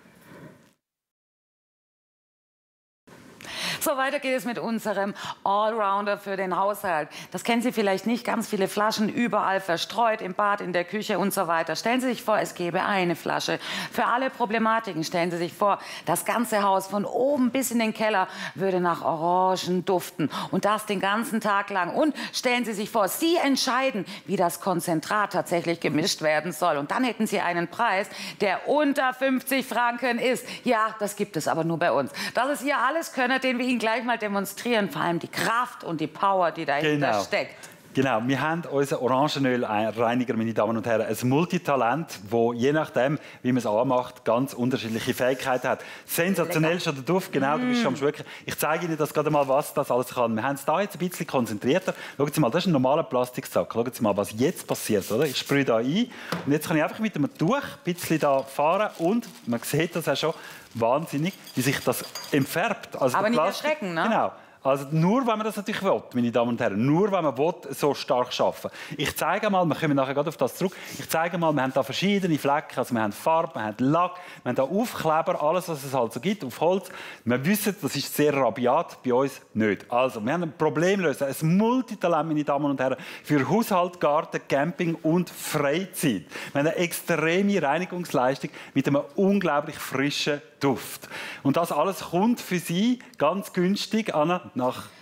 So, weiter geht es mit unserem Allrounder für den Haushalt. Das kennen Sie vielleicht nicht, ganz viele Flaschen überall verstreut, im Bad, in der Küche und so weiter. Stellen Sie sich vor, es gäbe eine Flasche. Für alle Problematiken stellen Sie sich vor, das ganze Haus von oben bis in den Keller würde nach Orangen duften. Und das den ganzen Tag lang. Und stellen Sie sich vor, Sie entscheiden, wie das Konzentrat tatsächlich gemischt werden soll. Und dann hätten Sie einen Preis, der unter fünfzig Franken ist. Ja, das gibt es aber nur bei uns. Das ist hier alles Könner, den wir Ihnen gleich mal demonstrieren, vor allem die Kraft und die Power, die dahinter genau. steckt. Genau, wir haben unseren Orangenölreiniger, meine Damen und Herren, ein Multitalent, das je nachdem, wie man es anmacht, ganz unterschiedliche Fähigkeiten hat. Sensationell schon der Duft, genau, mm. du bist schon am Schlucken. Ich zeige Ihnen das gerade mal, was das alles kann. Wir haben es da jetzt ein bisschen konzentrierter. Schauen Sie mal, das ist ein normaler Plastiksack. Schauen Sie mal, was jetzt passiert, oder? Ich sprühe da ein und jetzt kann ich einfach mit einem Tuch ein bisschen da fahren und man sieht das auch schon wahnsinnig, wie sich das entfärbt. Also aber nicht Plastik, erschrecken, ne? Genau. Also nur, wenn man das natürlich will, meine Damen und Herren, nur, wenn man will, so stark arbeiten. Ich zeige mal, wir kommen nachher gerade auf das zurück, ich zeige mal, wir haben da verschiedene Flecken, also wir haben Farbe, wir haben Lack, wir haben da Aufkleber, alles, was es halt so gibt, auf Holz. Wir wissen, das ist sehr rabiat, bei uns nicht. Also, wir haben ein Problemlöser, ein Multitalent, meine Damen und Herren, für Haushalt, Garten, Camping und Freizeit. Wir haben eine extreme Reinigungsleistung mit einem unglaublich frischen Duft. Und das alles kommt für Sie ganz günstig, Anna, nach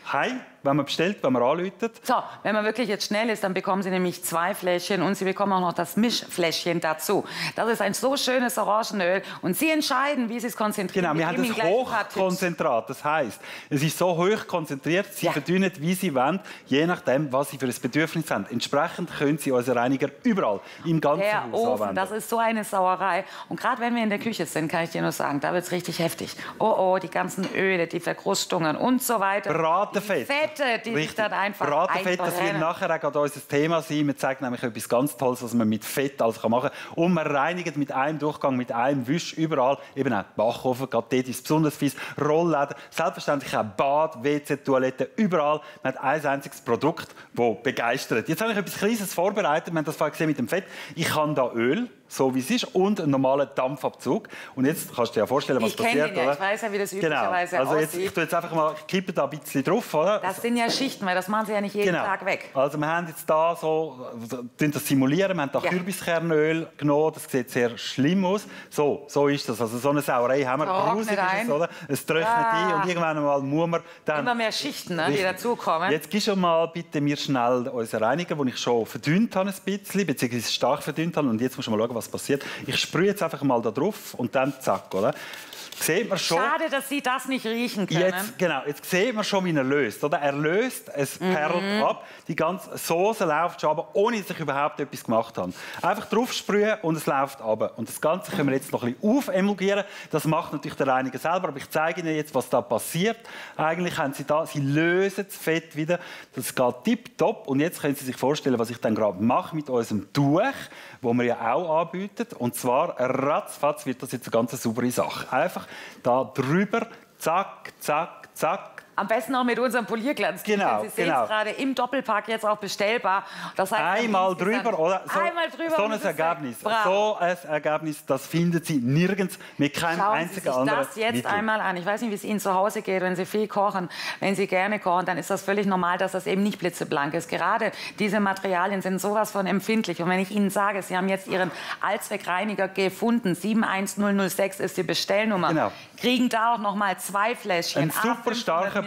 Hi, wenn man bestellt, wenn man anläutet. So, wenn man wirklich jetzt schnell ist, dann bekommen Sie nämlich zwei Fläschchen und Sie bekommen auch noch das Mischfläschchen dazu. Das ist ein so schönes Orangenöl und Sie entscheiden, wie Sie es konzentrieren. Genau, wir, wir haben das Hochkonzentrat. Das heisst, es ist so hoch konzentriert, Sie ja. verdünnen, wie Sie wollen, je nachdem, was Sie für ein Bedürfnis haben. Entsprechend können Sie unseren Reiniger überall, im ganzen der Haus Ofen, anwenden. Das ist so eine Sauerei. Und gerade wenn wir in der Küche sind, kann ich dir nur sagen, da wird es richtig heftig. Oh, oh, die ganzen Öle, die Verkrustungen und so weiter. Bratenfett. Die Fette, die sich dann einfach Bratenfett, das wird nachher auch gerade unser Thema sein. Wir zeigen nämlich etwas ganz Tolles, was man mit Fett alles machen kann. Und man reinigt mit einem Durchgang, mit einem Wisch überall. Eben auch Backofen, gerade dort ist es besonders fies. Rollläden, selbstverständlich auch Bad, W C, Toilette, überall. Man hat ein einziges Produkt, das begeistert. Jetzt habe ich etwas Kleines vorbereitet. Wir haben das vorhin gesehen mit dem Fett. Ich habe da Öl, so wie es ist, und einen normalen Dampfabzug. Und jetzt kannst du dir ja vorstellen, was ich passiert. Den ja. Oder? Ich weiß ja, wie das genau. üblicherweise also jetzt, aussieht. Ich tue jetzt einfach mal, ich kippe da ein bisschen drauf. Oder? Das sind ja Schichten, weil das machen Sie ja nicht jeden genau. Tag weg. Also wir haben jetzt da so, das simulieren, wir haben da ja. Kürbiskernöl genommen, das sieht sehr schlimm aus. So, so ist das. Also so eine Sauerei haben wir, grusig ist es, oder? Es trocknet ah. ein und irgendwann einmal muss man dann... Immer mehr Schichten, ne, die dazukommen. Jetzt gib schon mal bitte mir schnell unseren Reiniger, den ich schon verdünnt habe ein bisschen, beziehungsweise stark verdünnt habe. Und jetzt musst du mal schauen, was passiert. Ich sprühe jetzt einfach mal da drauf und dann zack, oder? Sieht man schon, schade, dass Sie das nicht riechen können. Jetzt, genau, jetzt sieht man schon, wie er löst. Oder? Er löst, es perlt mhm. ab. Die ganze Soße läuft schon ab, ohne dass ich überhaupt etwas gemacht habe. Einfach drauf sprühen und es läuft ab. Und das Ganze können wir jetzt noch ein bisschen aufemulgieren. Das macht natürlich der Reiniger selber, aber ich zeige Ihnen jetzt, was da passiert. Eigentlich haben Sie da, Sie lösen das Fett wieder. Das geht tipptopp. Und jetzt können Sie sich vorstellen, was ich dann gerade mache mit unserem Tuch, das wir ja auch anbieten. Und zwar ratzfatz wird das jetzt eine ganz saubere Sache. Einfach da drüber, zack, zack, zack. Am besten auch mit unserem Polierglanz. Genau, Sie sehen genau. es gerade im Doppelpack jetzt auch bestellbar. Das heißt, einmal drüber, oder? So, einmal drüber. So ein Ergebnis. So ein Ergebnis, das finden Sie nirgends mit keinem Schauen einzigen Sie sich anderen das jetzt Mittel. einmal an. Ich weiß nicht, wie es Ihnen zu Hause geht, wenn Sie viel kochen. Wenn Sie gerne kochen, dann ist das völlig normal, dass das eben nicht blitzeblank ist. Gerade diese Materialien sind sowas von empfindlich. Und wenn ich Ihnen sage, Sie haben jetzt Ihren Allzweckreiniger gefunden, sieben eins null null sechs ist die Bestellnummer, genau. kriegen da auch noch mal zwei Fläschchen. Ein super starker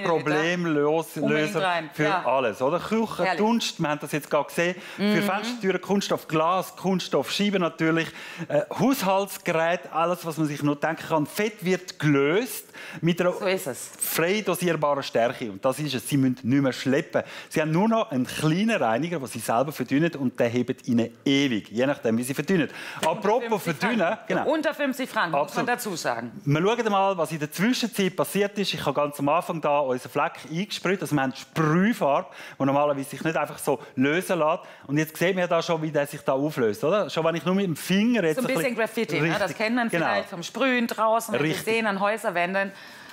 Problemlöser für ja. alles. Oder? Küche, Dunst, wir haben das jetzt gerade gesehen. Mm-hmm. Für Fenstertüren, Kunststoff Glas, Kunststoff Scheiben natürlich. Äh, Haushaltsgerät, alles, was man sich noch denken kann. Fett wird gelöst mit einer so ist es. frei dosierbaren Stärke. Und das ist es. Sie müssen nicht mehr schleppen. Sie haben nur noch einen kleinen Reiniger, den Sie selber verdünnen, und der hebt Ihnen ewig, je nachdem, wie Sie verdünnen. Apropos verdünnen. Genau. Unter fünfzig Franken, muss man dazu sagen. Wir schauen mal, was in der Zwischenzeit passiert ist. Ich habe ganz am Anfang da unseren Fleck eingesprüht. Also wir haben Sprühfarbe, die normalerweise sich nicht einfach so lösen lässt. Und jetzt sehen wir da schon, wie der sich da auflöst. Oder? Schon wenn ich nur mit dem Finger jetzt so ein bisschen, bisschen Graffiti, ne? Das kennt man vielleicht genau. vom Sprühen draußen, wenn Sie sehen an Häuserwänden.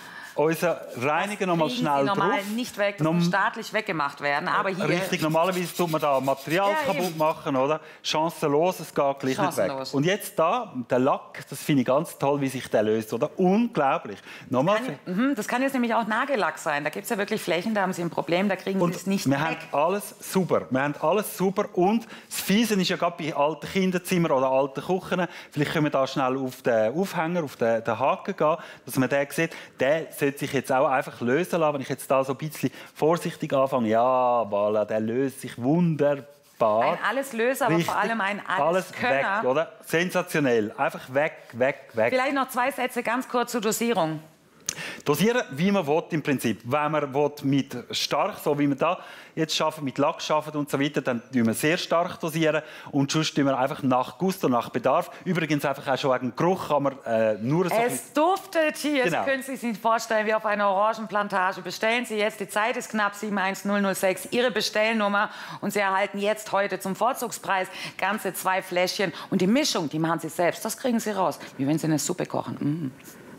Unser Reiniger noch mal schnell drauf. normal nicht weg, das muss staatlich weggemacht werden, aber hier... Richtig, normalerweise tut man da Material ja, kaputt eben. machen, oder? Chancenlos, es geht gleich nicht weg. Und jetzt da, der Lack, das finde ich ganz toll, wie sich der löst, oder? Unglaublich. Nochmal. Das kann, das kann jetzt nämlich auch Nagellack sein. Da gibt es ja wirklich Flächen, da haben Sie ein Problem, da kriegen Sie es nicht wir weg. Haben alles super. Wir haben alles super. Und das Fiese ist ja gerade bei alten Kinderzimmern oder alten Küchen. Vielleicht können wir da schnell auf den Aufhänger, auf den, den Haken gehen, dass man den sieht. Der sollte sich jetzt auch einfach lösen lassen. Wenn ich jetzt da so ein bisschen vorsichtig anfange, ja, voilà, der löst sich wunderbar. Ein Alleslöser, aber vor allem ein Alleskönner. Alles weg, oder? Sensationell. Einfach weg, weg, weg. Vielleicht noch zwei Sätze ganz kurz zur Dosierung. Dosieren, wie man will, im Prinzip. Wenn man will, mit stark, so wie wir da jetzt schaffen, mit Lack schaffen und so weiter, dann dosieren wir sehr stark dosieren und sonst dosieren wir einfach nach Gusto, nach Bedarf. Übrigens einfach auch schon wegen Geruch kann man äh, nur so... Es duftet hier, genau. Sie können sich nicht vorstellen, wie auf einer Orangenplantage. Bestellen Sie jetzt, die Zeit ist knapp, sieben eins null null sechs, Ihre Bestellnummer und Sie erhalten jetzt heute zum Vorzugspreis ganze zwei Fläschchen. Und die Mischung, die machen Sie selbst, das kriegen Sie raus, wie wenn Sie eine Suppe kochen. Mm.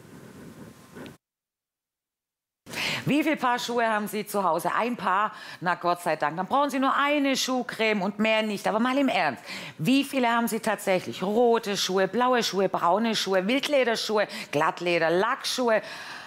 Wie viele Paar Schuhe haben Sie zu Hause? Ein Paar? Na Gott sei Dank. Dann brauchen Sie nur eine Schuhcreme und mehr nicht. Aber mal im Ernst. Wie viele haben Sie tatsächlich? Rote Schuhe, blaue Schuhe, braune Schuhe, Wildlederschuhe, Glattleder, Lackschuhe.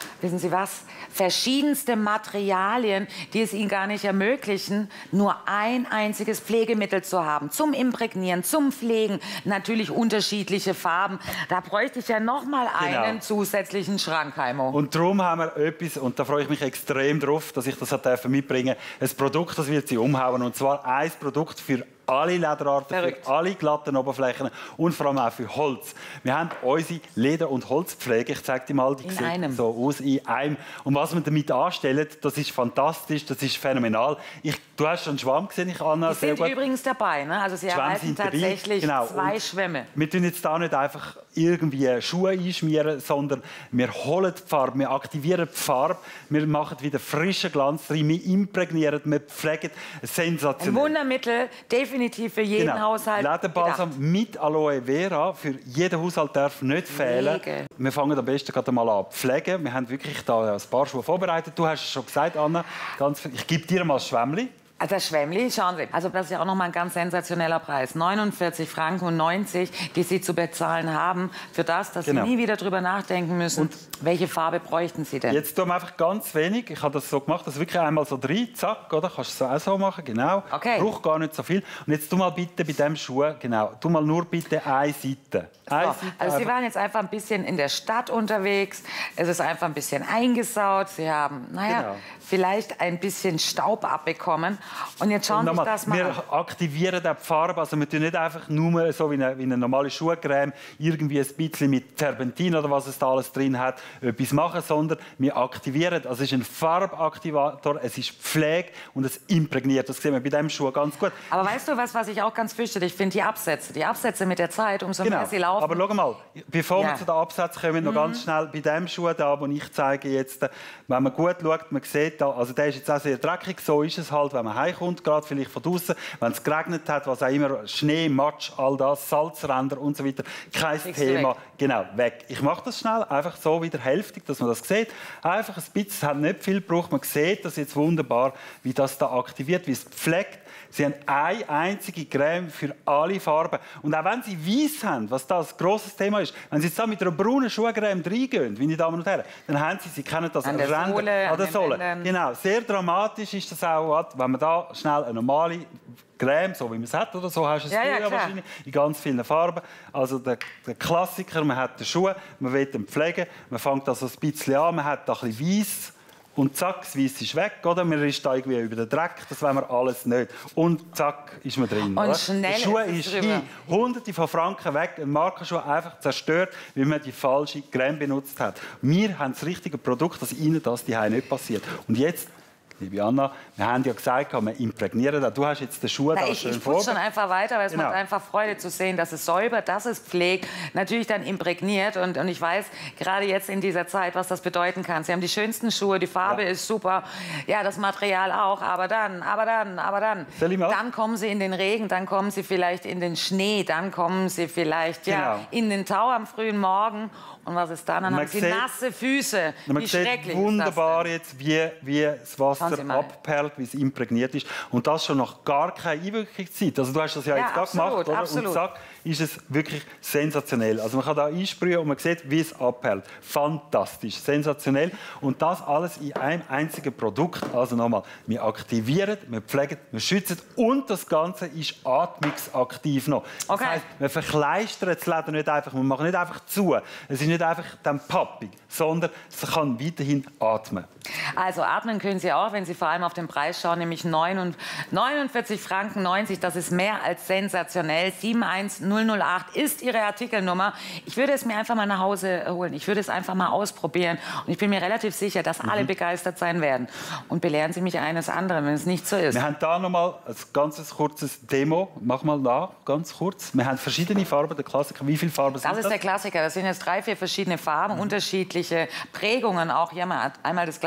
wissen Sie was, verschiedenste Materialien, die es Ihnen gar nicht ermöglichen, nur ein einziges Pflegemittel zu haben. Zum Imprägnieren, zum Pflegen, natürlich unterschiedliche Farben. Da bräuchte ich ja noch mal Genau. einen zusätzlichen Schrank, Heimo. Und darum haben wir etwas, und da freue ich mich extrem drauf, dass ich das mitbringen durfte. Ein Produkt, das wird Sie umhauen. Und zwar ein Produkt für alle Lederarten, Verrückt. für alle glatten Oberflächen und vor allem auch für Holz. Wir haben unsere Leder- und Holzpflege. Ich zeige dir mal, die In sieht einem. so aus, in einem. Und was wir damit anstellen, das ist fantastisch, das ist phänomenal. Ich, du hast schon einen Schwamm gesehen, ich Anna, Die sind übrigens dabei, ne? Also Sie Schwämme erhalten sind dabei. tatsächlich Genau. zwei Und Schwämme. Wir tun jetzt da nicht einfach irgendwie Schuhe einschmieren, sondern wir holen die Farbe, wir aktivieren die Farbe, wir machen wieder frischen Glanz rein, wir imprägnieren, wir pflegen. Ein Sensationell. Wundermittel, definitiv für jeden Genau. Haushalt. Lederbalsam gedacht. mit Aloe Vera für jeden Haushalt darf nicht fehlen. Pflege. Wir fangen am besten gerade mal an pflegen. Wir haben wirklich da ein paar Schuhe vorbereitet. Du hast es schon gesagt, Anna. Ganz viel. Ich gebe dir mal das Schwämmli. Also das Schwämmli, schauen Sie, also das ist ja auch noch mal ein ganz sensationeller Preis. neunundvierzig Franken und neunzig, die Sie zu bezahlen haben, für das, dass Genau. Sie nie wieder drüber nachdenken müssen, und welche Farbe bräuchten Sie denn? Jetzt tun wir einfach ganz wenig. Ich habe das so gemacht, dass wirklich einmal so rein, zack, oder? Kannst du es auch so machen, genau. Okay. Braucht gar nicht so viel. Und jetzt tu mal bitte bei diesem Schuh, genau, tu mal nur bitte eine Seite. Eine So, Seite also Sie einfach. waren jetzt einfach ein bisschen in der Stadt unterwegs, es ist einfach ein bisschen eingesaut, Sie haben, naja, Genau. vielleicht ein bisschen Staub abbekommen. Und jetzt schauen Sie sich Nochmal, das mal an. wir aktivieren die Farbe, also wir tun nicht einfach nur so wie eine, wie eine normale Schuhcreme irgendwie ein bisschen mit Terpentin oder was es da alles drin hat, etwas machen, sondern wir aktivieren. Also es ist ein Farbaktivator, es ist Pflege und es imprägniert. Das sehen wir bei diesem Schuh ganz gut. Aber weißt du was, was ich auch ganz fürchterlich finde? Die Absätze. Die Absätze mit der Zeit, umso mehr sie laufen. Aber schau mal, bevor Ja. wir zu den Absätzen kommen, noch Mhm. ganz schnell bei dem Schuh da, den ich zeige jetzt, wenn man gut schaut, man sieht da, also der ist jetzt auch sehr dreckig, so ist es halt, wenn man heimkommt, gerade vielleicht von draußen, wenn es geregnet hat, was auch immer, Schnee, Matsch, all das, Salzränder und so weiter, kein Kriegst du Thema. weg. Genau, weg. Ich mache das schnell, einfach so wieder hälftig, dass man das sieht. Einfach ein bisschen, es hat nicht viel gebraucht, man sieht das jetzt wunderbar, wie das da aktiviert, wie es pflegt. Sie haben eine einzige Creme für alle Farben. Und auch wenn Sie weiß haben, was das ein grosses Thema ist, wenn Sie jetzt da mit einer braunen Schuhcreme reingehen, meine Damen und Herren, dann haben Sie, Sie kennen das An der Ränder, Sohle, an an der den Sohle. Bändern. Genau, sehr dramatisch ist das auch, wenn man da schnell eine normale Creme, so wie man es hat, oder so hast du es Ja, ja, früher klar. wahrscheinlich, in ganz vielen Farben. Also der, der Klassiker, man hat den Schuh, man will ihn pflegen, man fängt also ein bisschen an, man hat da ein bisschen Weiss, und zack, das Weiss ist weg, oder? Man ist da irgendwie über den Dreck, das wollen wir alles nicht. Und zack, ist man drin. Und oder? schnell der Schuh ist es ist drüber. hin, hunderte von Franken weg, ein Markenschuh einfach zerstört, weil man die falsche Creme benutzt hat. Wir haben das richtige Produkt, dass Ihnen das daheim nicht passiert. Und jetzt, liebe Anna, wir haben ja gesagt, wir imprägnieren das. Du hast jetzt den Schuh Na, da ich schön ich putze schon vor. einfach weiter, weil es Genau. macht einfach Freude zu sehen, dass es säubert, dass es pflegt, natürlich dann imprägniert. Und, und ich weiß gerade jetzt in dieser Zeit, was das bedeuten kann. Sie haben die schönsten Schuhe, die Farbe Ja. ist super, ja, das Material auch. Aber dann, aber dann, aber dann, Soll ich mal? dann kommen Sie in den Regen, dann kommen Sie vielleicht in den Schnee, dann kommen Sie vielleicht ja, Genau. in den Tau am frühen Morgen. Und was ist dann? Dann Man haben Sie sieht- nasse Füße. Man Wie sieht schrecklich wunderbar ist das jetzt, wie, wie das Schauen Sie Wasser mal. abperlt, wie es imprägniert ist. Und das schon nach gar keiner Einwirkungszeit. Also du hast das ja, Ja, jetzt gerade absolut, gemacht, oder? absolut. Und zack, ist es wirklich sensationell. Also man kann da einsprühen und man sieht, wie es abperlt. Fantastisch, sensationell. Und das alles in einem einzigen Produkt. Also nochmal, wir aktivieren, wir pflegen, wir schützen und das Ganze ist atmungsaktiv noch. Das Okay. heisst, wir verkleistern das Leder nicht einfach, wir machen nicht einfach zu. Es ist nicht einfach dann pappig, sondern es kann weiterhin atmen. Also atmen können Sie auch, wenn Sie vor allem auf den Preis schauen, nämlich neunundvierzig Franken neunzig. Das ist mehr als sensationell. sieben eins null null acht ist Ihre Artikelnummer. Ich würde es mir einfach mal nach Hause holen. Ich würde es einfach mal ausprobieren. Und ich bin mir relativ sicher, dass alle Mhm. begeistert sein werden. Und belehren Sie mich eines anderen, wenn es nicht so ist. Wir haben da noch mal ein ganz kurzes Demo. Mach mal da, ganz kurz. Wir haben verschiedene Farben, der Klassiker. Wie viele Farben sind Das das? ist der Klassiker. Das sind jetzt drei, vier verschiedene Farben, unterschiedliche Prägungen auch. Hier haben wir einmal das Klassiker.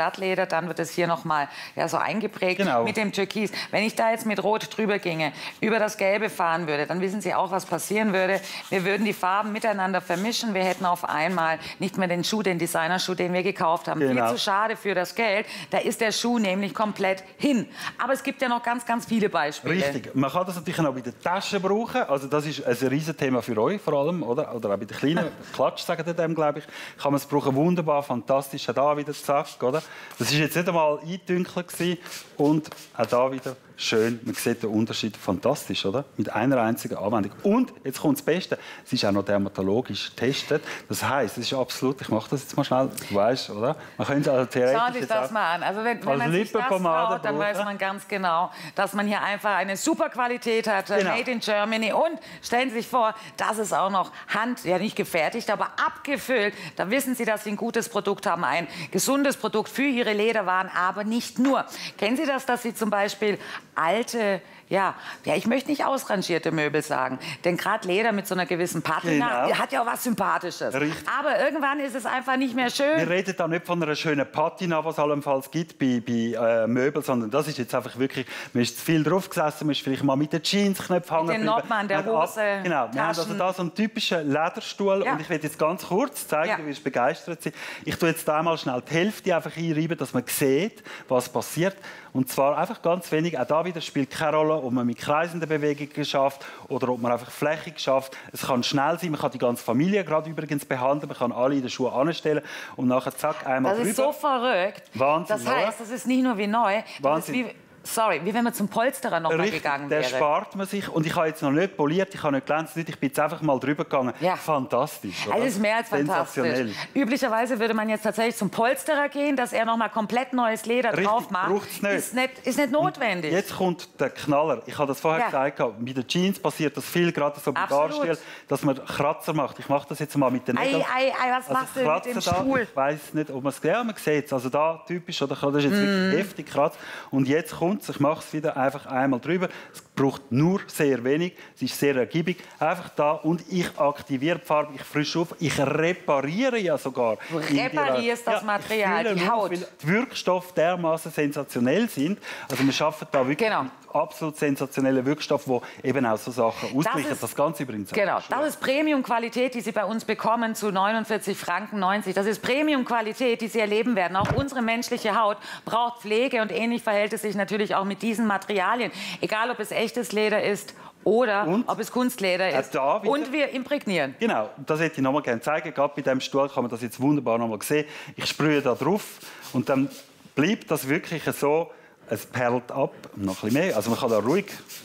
Glattleder, dann wird es hier nochmal ja, so eingeprägt genau. mit dem Türkis. Wenn ich da jetzt mit Rot drüber ginge, über das Gelbe fahren würde, dann wissen Sie auch, was passieren würde. Wir würden die Farben miteinander vermischen. Wir hätten auf einmal nicht mehr den Schuh, den Designerschuh, den wir gekauft haben. Genau. Viel zu schade für das Geld. Da ist der Schuh nämlich komplett hin. Aber es gibt ja noch ganz, ganz viele Beispiele. Richtig. Man kann das natürlich auch bei den Taschen brauchen. Also das ist ein Riesenthema für euch vor allem, oder? Oder auch bei den kleinen Klatsch, sagen die dem, glaube ich. Kann man es brauchen. Wunderbar, fantastisch. Auch da wieder zack, oder? Das war jetzt nicht einmal eindünkelt gewesen. Und auch da wieder schön. Man sieht den Unterschied fantastisch, oder? Mit einer einzigen Anwendung. Und jetzt kommt das Beste. Es ist auch noch dermatologisch getestet. Das heisst, es ist absolut. Ich mache das jetzt mal schnell. Du weißt, oder? Man könnte also theoretisch Schauen Sie sich das mal an. Also wenn, wenn man sich das traut, dann weiß man ganz genau, dass man hier einfach eine super Qualität hat, genau. Made in Germany. Und stellen Sie sich vor, das ist auch noch Hand, ja nicht gefertigt, aber abgefüllt. Da wissen Sie, dass Sie ein gutes Produkt haben, ein gesundes Produkt für Ihre Lederwaren, aber nicht nur. Kennen Sie das, dass Sie zum Beispiel alte, ja, ja, ich möchte nicht ausrangierte Möbel sagen, denn gerade Leder mit so einer gewissen Patina genau. hat ja auch was Sympathisches. Richtig. Aber irgendwann ist es einfach nicht mehr schön. Wir reden da nicht von einer schönen Patina, was es allenfalls gibt bei, bei äh, Möbeln, sondern das ist jetzt einfach wirklich, man ist zu viel drauf gesessen, man ist vielleicht mal mit den Jeansknöpfen hängen geblieben. Mit den Noppen an der Hose, ab, Genau, wir haben also da so einen typischen Lederstuhl ja. und ich werde jetzt ganz kurz zeigen, ja. du wirst begeistert sein. Ich tue jetzt einmal schnell die Hälfte einfach einreiben, dass man sieht, was passiert. Und zwar einfach ganz wenig. Auch da wieder spielt keine Rolle, ob man mit kreisenden Bewegungen schafft oder ob man einfach flächig schafft. Es kann schnell sein. Man kann die ganze Familie gerade übrigens behandeln. Man kann alle in den Schuhe anstellen und nachher zack einmal drüber. Das ist drüber. so verrückt. Wahnsinn, das heißt, das ist nicht nur wie neu. Wahnsinn. Das ist wie Sorry, wie wenn man zum Polsterer noch mal gegangen wäre. Der spart man sich. Und ich habe jetzt noch nicht poliert, ich habe nicht glänzt, ich bin jetzt einfach mal drüber gegangen. Ja. Fantastisch, oder? Also das ist mehr als fantastisch. Üblicherweise würde man jetzt tatsächlich zum Polsterer gehen, dass er noch mal komplett neues Leder Richtig, drauf macht. Braucht's nicht. Ist nicht, ist nicht notwendig. Und jetzt kommt der Knaller. Ich habe das vorher ja. gesagt, mit den Jeans passiert das viel, gerade so beim Darstellen, dass man Kratzer macht. Ich mache das jetzt mal mit den Nägeln. Ei, ei, ei, was also machst du mit dem Stuhl? Ich weiß nicht, ob man es ja, man sieht es. Also da typisch, oder? Das ist jetzt mm. wirklich heftig kratzt. Und jetzt kommt es, ich mache es wieder einfach einmal drüber. Es braucht nur sehr wenig. Es ist sehr ergiebig. Einfach da und ich aktiviere die Farbe, ich frische auf. Ich repariere ja sogar. Du reparierst das ja, Material, die Haut. Auf, weil die Wirkstoffe dermaßen sensationell sind. Also wir arbeiten da wirklich genau. mit absolut sensationellen Wirkstoffen, die eben auch so Sachen ausgleichen. Das, das Ganze übrigens. Genau, das ist Premium-Qualität, die Sie bei uns bekommen zu neunundvierzig Franken neunzig. Das ist Premium-Qualität, die Sie erleben werden. Auch unsere menschliche Haut braucht Pflege und ähnlich verhält es sich natürlich auch mit diesen Materialien. Egal, ob es echtes Leder ist oder und? ob es Kunstleder ist. Und wir imprägnieren. Genau, das hätte ich noch mal gerne zeigen. Gerade bei diesem Stuhl kann man das jetzt wunderbar noch mal sehen. Ich sprühe da drauf und dann bleibt das wirklich so. Es perlt ab, noch ein bisschen mehr. Also man kann da ruhig,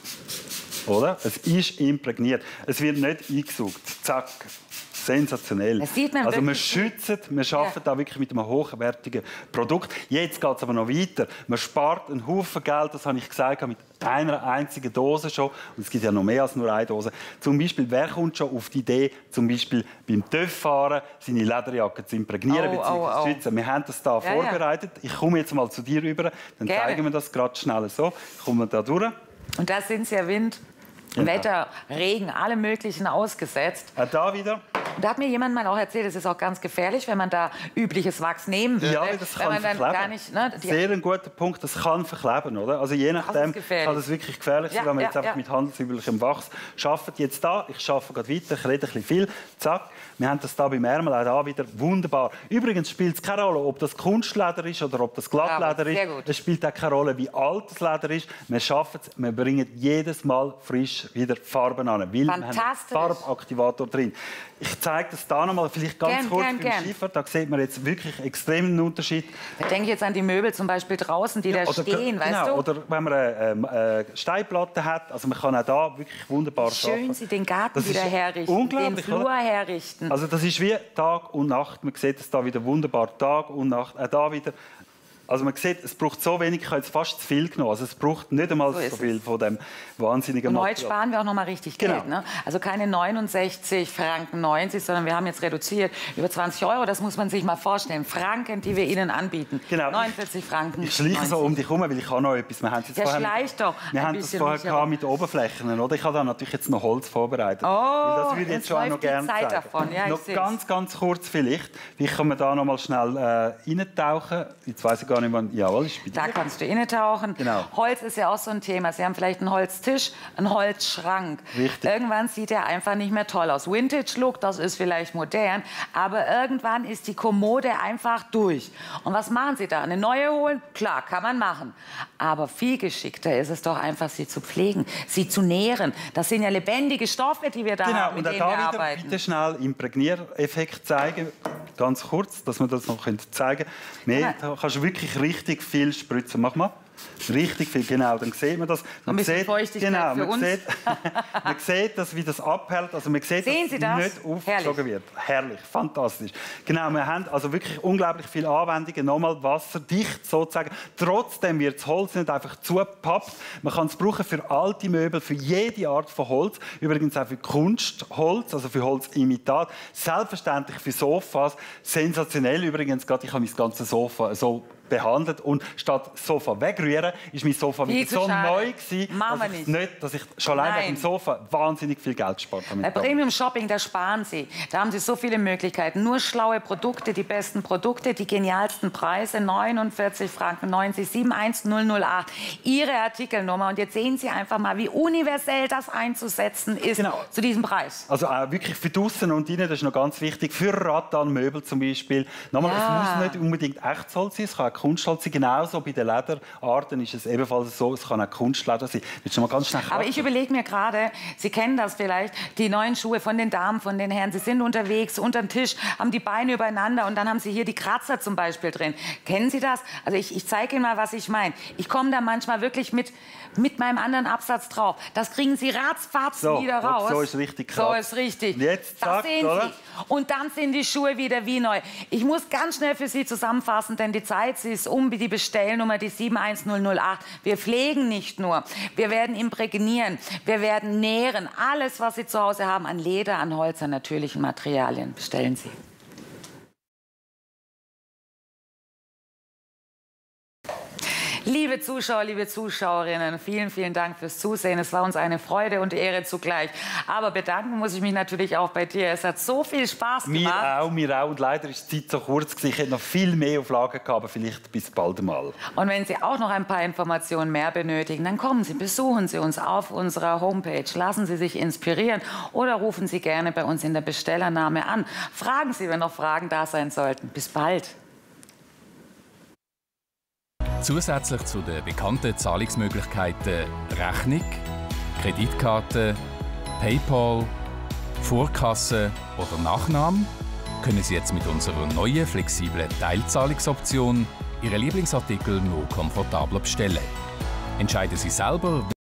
oder? Es ist imprägniert. Es wird nicht eingesaugt. Zack. Sensationell. Das sieht man also wir wirklich. schützen, wir arbeiten ja. da wirklich mit einem hochwertigen Produkt. Jetzt geht es aber noch weiter. Man spart einen Haufen Geld, das habe ich gesagt, mit einer einzigen Dose schon. Und es gibt ja noch mehr als nur eine Dose. Zum Beispiel, wer kommt schon auf die Idee, zum Beispiel beim TÜV-Fahren seine Lederjacke zu imprägnieren oh, bzw. oh, oh. zu schützen? Wir haben das da ja, vorbereitet. Ja. Ich komme jetzt mal zu dir rüber, dann Gerne. zeigen wir das gerade schnell so. Ich komme da durch. Und da sind Sie ja Wind, genau. Wetter, Regen, alle möglichen ausgesetzt. Auch da wieder. Und da hat mir jemand mal auch erzählt, es ist auch ganz gefährlich, wenn man da übliches Wachs nehmen würde. Ja, das kann wenn man dann verkleben. Gar nicht, ne, Sehr ein guter Punkt, das kann verkleben, oder? Also je nachdem kann das wirklich gefährlich sein, ja, wenn man ja, jetzt einfach ja. mit handelsüblichem Wachs arbeitet. Jetzt da, ich arbeite gerade weiter, ich rede ein bisschen viel, zack. Wir haben das da beim Ärmel auch da wieder wunderbar. Übrigens spielt es keine Rolle, ob das Kunstleder ist oder ob das Glattleder ja, ist. Es spielt auch keine Rolle, wie alt das Leder ist. Wir schaffen es, wir bringen jedes Mal frisch wieder Farben an, weil wir haben einen Farbaktivator drin. Ich zeige das da noch mal, vielleicht ganz gern, kurz gern, beim gern. Schiffer. Da sieht man jetzt wirklich extremen Unterschied. Da denke ich jetzt an die Möbel zum Beispiel draußen, die ja, da stehen, genau, weißt du? Oder wenn man eine, eine Steinplatte hat, also man kann auch da wirklich wunderbar Schön arbeiten. Sie den Garten das wieder herrichten, den Flur oder? herrichten. Also das ist wie Tag und Nacht. Man sieht es da wieder wunderbar, Tag und Nacht. Auch da wieder. Also man sieht, es braucht so wenig, ich habe jetzt fast zu viel genommen. Also es braucht nicht einmal so, so viel von dem wahnsinnigen Und Material. heute sparen wir auch noch mal richtig genau. Geld. Ne? Also keine neunundsechzig Franken neunzig, sondern wir haben jetzt reduziert über zwanzig Euro. Das muss man sich mal vorstellen. Franken, die wir Ihnen anbieten. Genau. neunundvierzig Franken. Ich schleiche so um dich herum, weil ich habe noch etwas. Wir haben es ja, vorher schleich doch. Wir haben das vorher gehabt mit Oberflächen, oder? Ich habe da natürlich jetzt noch Holz vorbereitet. Oh, das würde ich jetzt schon auch noch gerne Zeit zeigen. davon. Ja, noch ganz, ganz kurz vielleicht. Wie kann man da noch mal schnell äh, reintauchen? Jetzt weiss ich gar gar nicht, wann... Jawohl, ist bei dir. Da kannst du innetauchen. Genau. Holz ist ja auch so ein Thema. Sie haben vielleicht einen Holztisch, einen Holzschrank. Richtig. Irgendwann sieht er einfach nicht mehr toll aus. Vintage-Look, das ist vielleicht modern, aber irgendwann ist die Kommode einfach durch. Und was machen Sie da? Eine neue holen? Klar, kann man machen. Aber viel geschickter ist es doch einfach, sie zu pflegen, sie zu nähren. Das sind ja lebendige Stoffe, die wir da Genau, haben, mit und denen auch wir da wieder arbeiten. bitte schnell Imprägniereffekt zeigen. Ganz kurz, dass wir das noch zeigen können. Ja. Da kannst du wirklich richtig viel spritzen. Mach mal. Richtig viel, genau. Dann sieht man das. Ein bisschen sieht, Feuchtigkeit genau, für man uns. Sieht, man sieht, dass, wie das abhält. Also man sieht, Sehen dass Sie das? nicht aufgezogen wird. Herrlich, fantastisch. Genau, wir haben also wirklich unglaublich viele Anwendungen. Nochmal wasserdicht sozusagen. Trotzdem wird das Holz nicht einfach zugepappt. Man kann es brauchen für alte Möbel, für jede Art von Holz. Übrigens auch für Kunstholz, also für Holzimitat. Selbstverständlich für Sofas. Sensationell übrigens. Gerade ich habe mein ganzes Sofa so behandelt und statt Sofa wegrühren, ist mein Sofa Viel wieder zu so schade. neu gewesen, Machen wir dass ich, nicht. nicht, dass ich schon allein Nein. wegen dem Sofa wahnsinnig viel Geld gespart habe. Bei Premium Shopping, da sparen Sie. Da haben Sie so viele Möglichkeiten. Nur schlaue Produkte, die besten Produkte, die genialsten Preise. neunundvierzig Franken neunzig, sieben eins null null acht. Ihre Artikelnummer. Und jetzt sehen Sie einfach mal, wie universell das einzusetzen ist Genau. zu diesem Preis. Also auch wirklich für draussen und innen, das ist noch ganz wichtig. Für Rattan-Möbel zum Beispiel. Nochmal, Ja. es muss nicht unbedingt Echtsholz sein, es kann auch Kunstholz sein. Genauso bei den Lederarten ist es ebenfalls so, es kann auch Kunstleder sein. Willst du mal ganz schnell Aber ich überlege mir gerade, Sie kennen das vielleicht, die neuen Schuhe von den Damen, von den Herren. Sie sind unterwegs, unterm Tisch, haben die Beine übereinander und dann haben Sie hier die Kratzer zum Beispiel drin. Kennen Sie das? Also ich, ich zeige Ihnen mal, was ich meine. Ich komme da manchmal wirklich mit, mit meinem anderen Absatz drauf. Das kriegen Sie ratzfatz So, wieder raus. so ist richtig So krass. ist richtig. Und jetzt, das zack, sehen oder? Sie. Und dann sind die Schuhe wieder wie neu. Ich muss ganz schnell für Sie zusammenfassen, denn die Zeit sie ist um, wie die Bestellnummer, die sieben eins null null acht. Wir pflegen nicht nur, wir werden imprägnieren, wir werden nähren. Alles, was Sie zu Hause haben an Leder, an Holz, an natürlichen Materialien, bestellen Sie. Liebe Zuschauer, liebe Zuschauerinnen, vielen, vielen Dank fürs Zusehen. Es war uns eine Freude und Ehre zugleich. Aber bedanken muss ich mich natürlich auch bei dir. Es hat so viel Spaß gemacht. Mir auch, mir auch. Und leider ist die Zeit so kurz gewesen. Ich hätte noch viel mehr auf Lager gehabt, aber vielleicht bis bald mal. Und wenn Sie auch noch ein paar Informationen mehr benötigen, dann kommen Sie, besuchen Sie uns auf unserer Homepage. Lassen Sie sich inspirieren oder rufen Sie gerne bei uns in der Bestellernahme an. Fragen Sie, wenn noch Fragen da sein sollten. Bis bald. Zusätzlich zu den bekannten Zahlungsmöglichkeiten Rechnung, Kreditkarte, PayPal, Vorkasse oder Nachnahme können Sie jetzt mit unserer neuen flexiblen Teilzahlungsoption Ihre Lieblingsartikel nur komfortabler bestellen. Entscheiden Sie selber,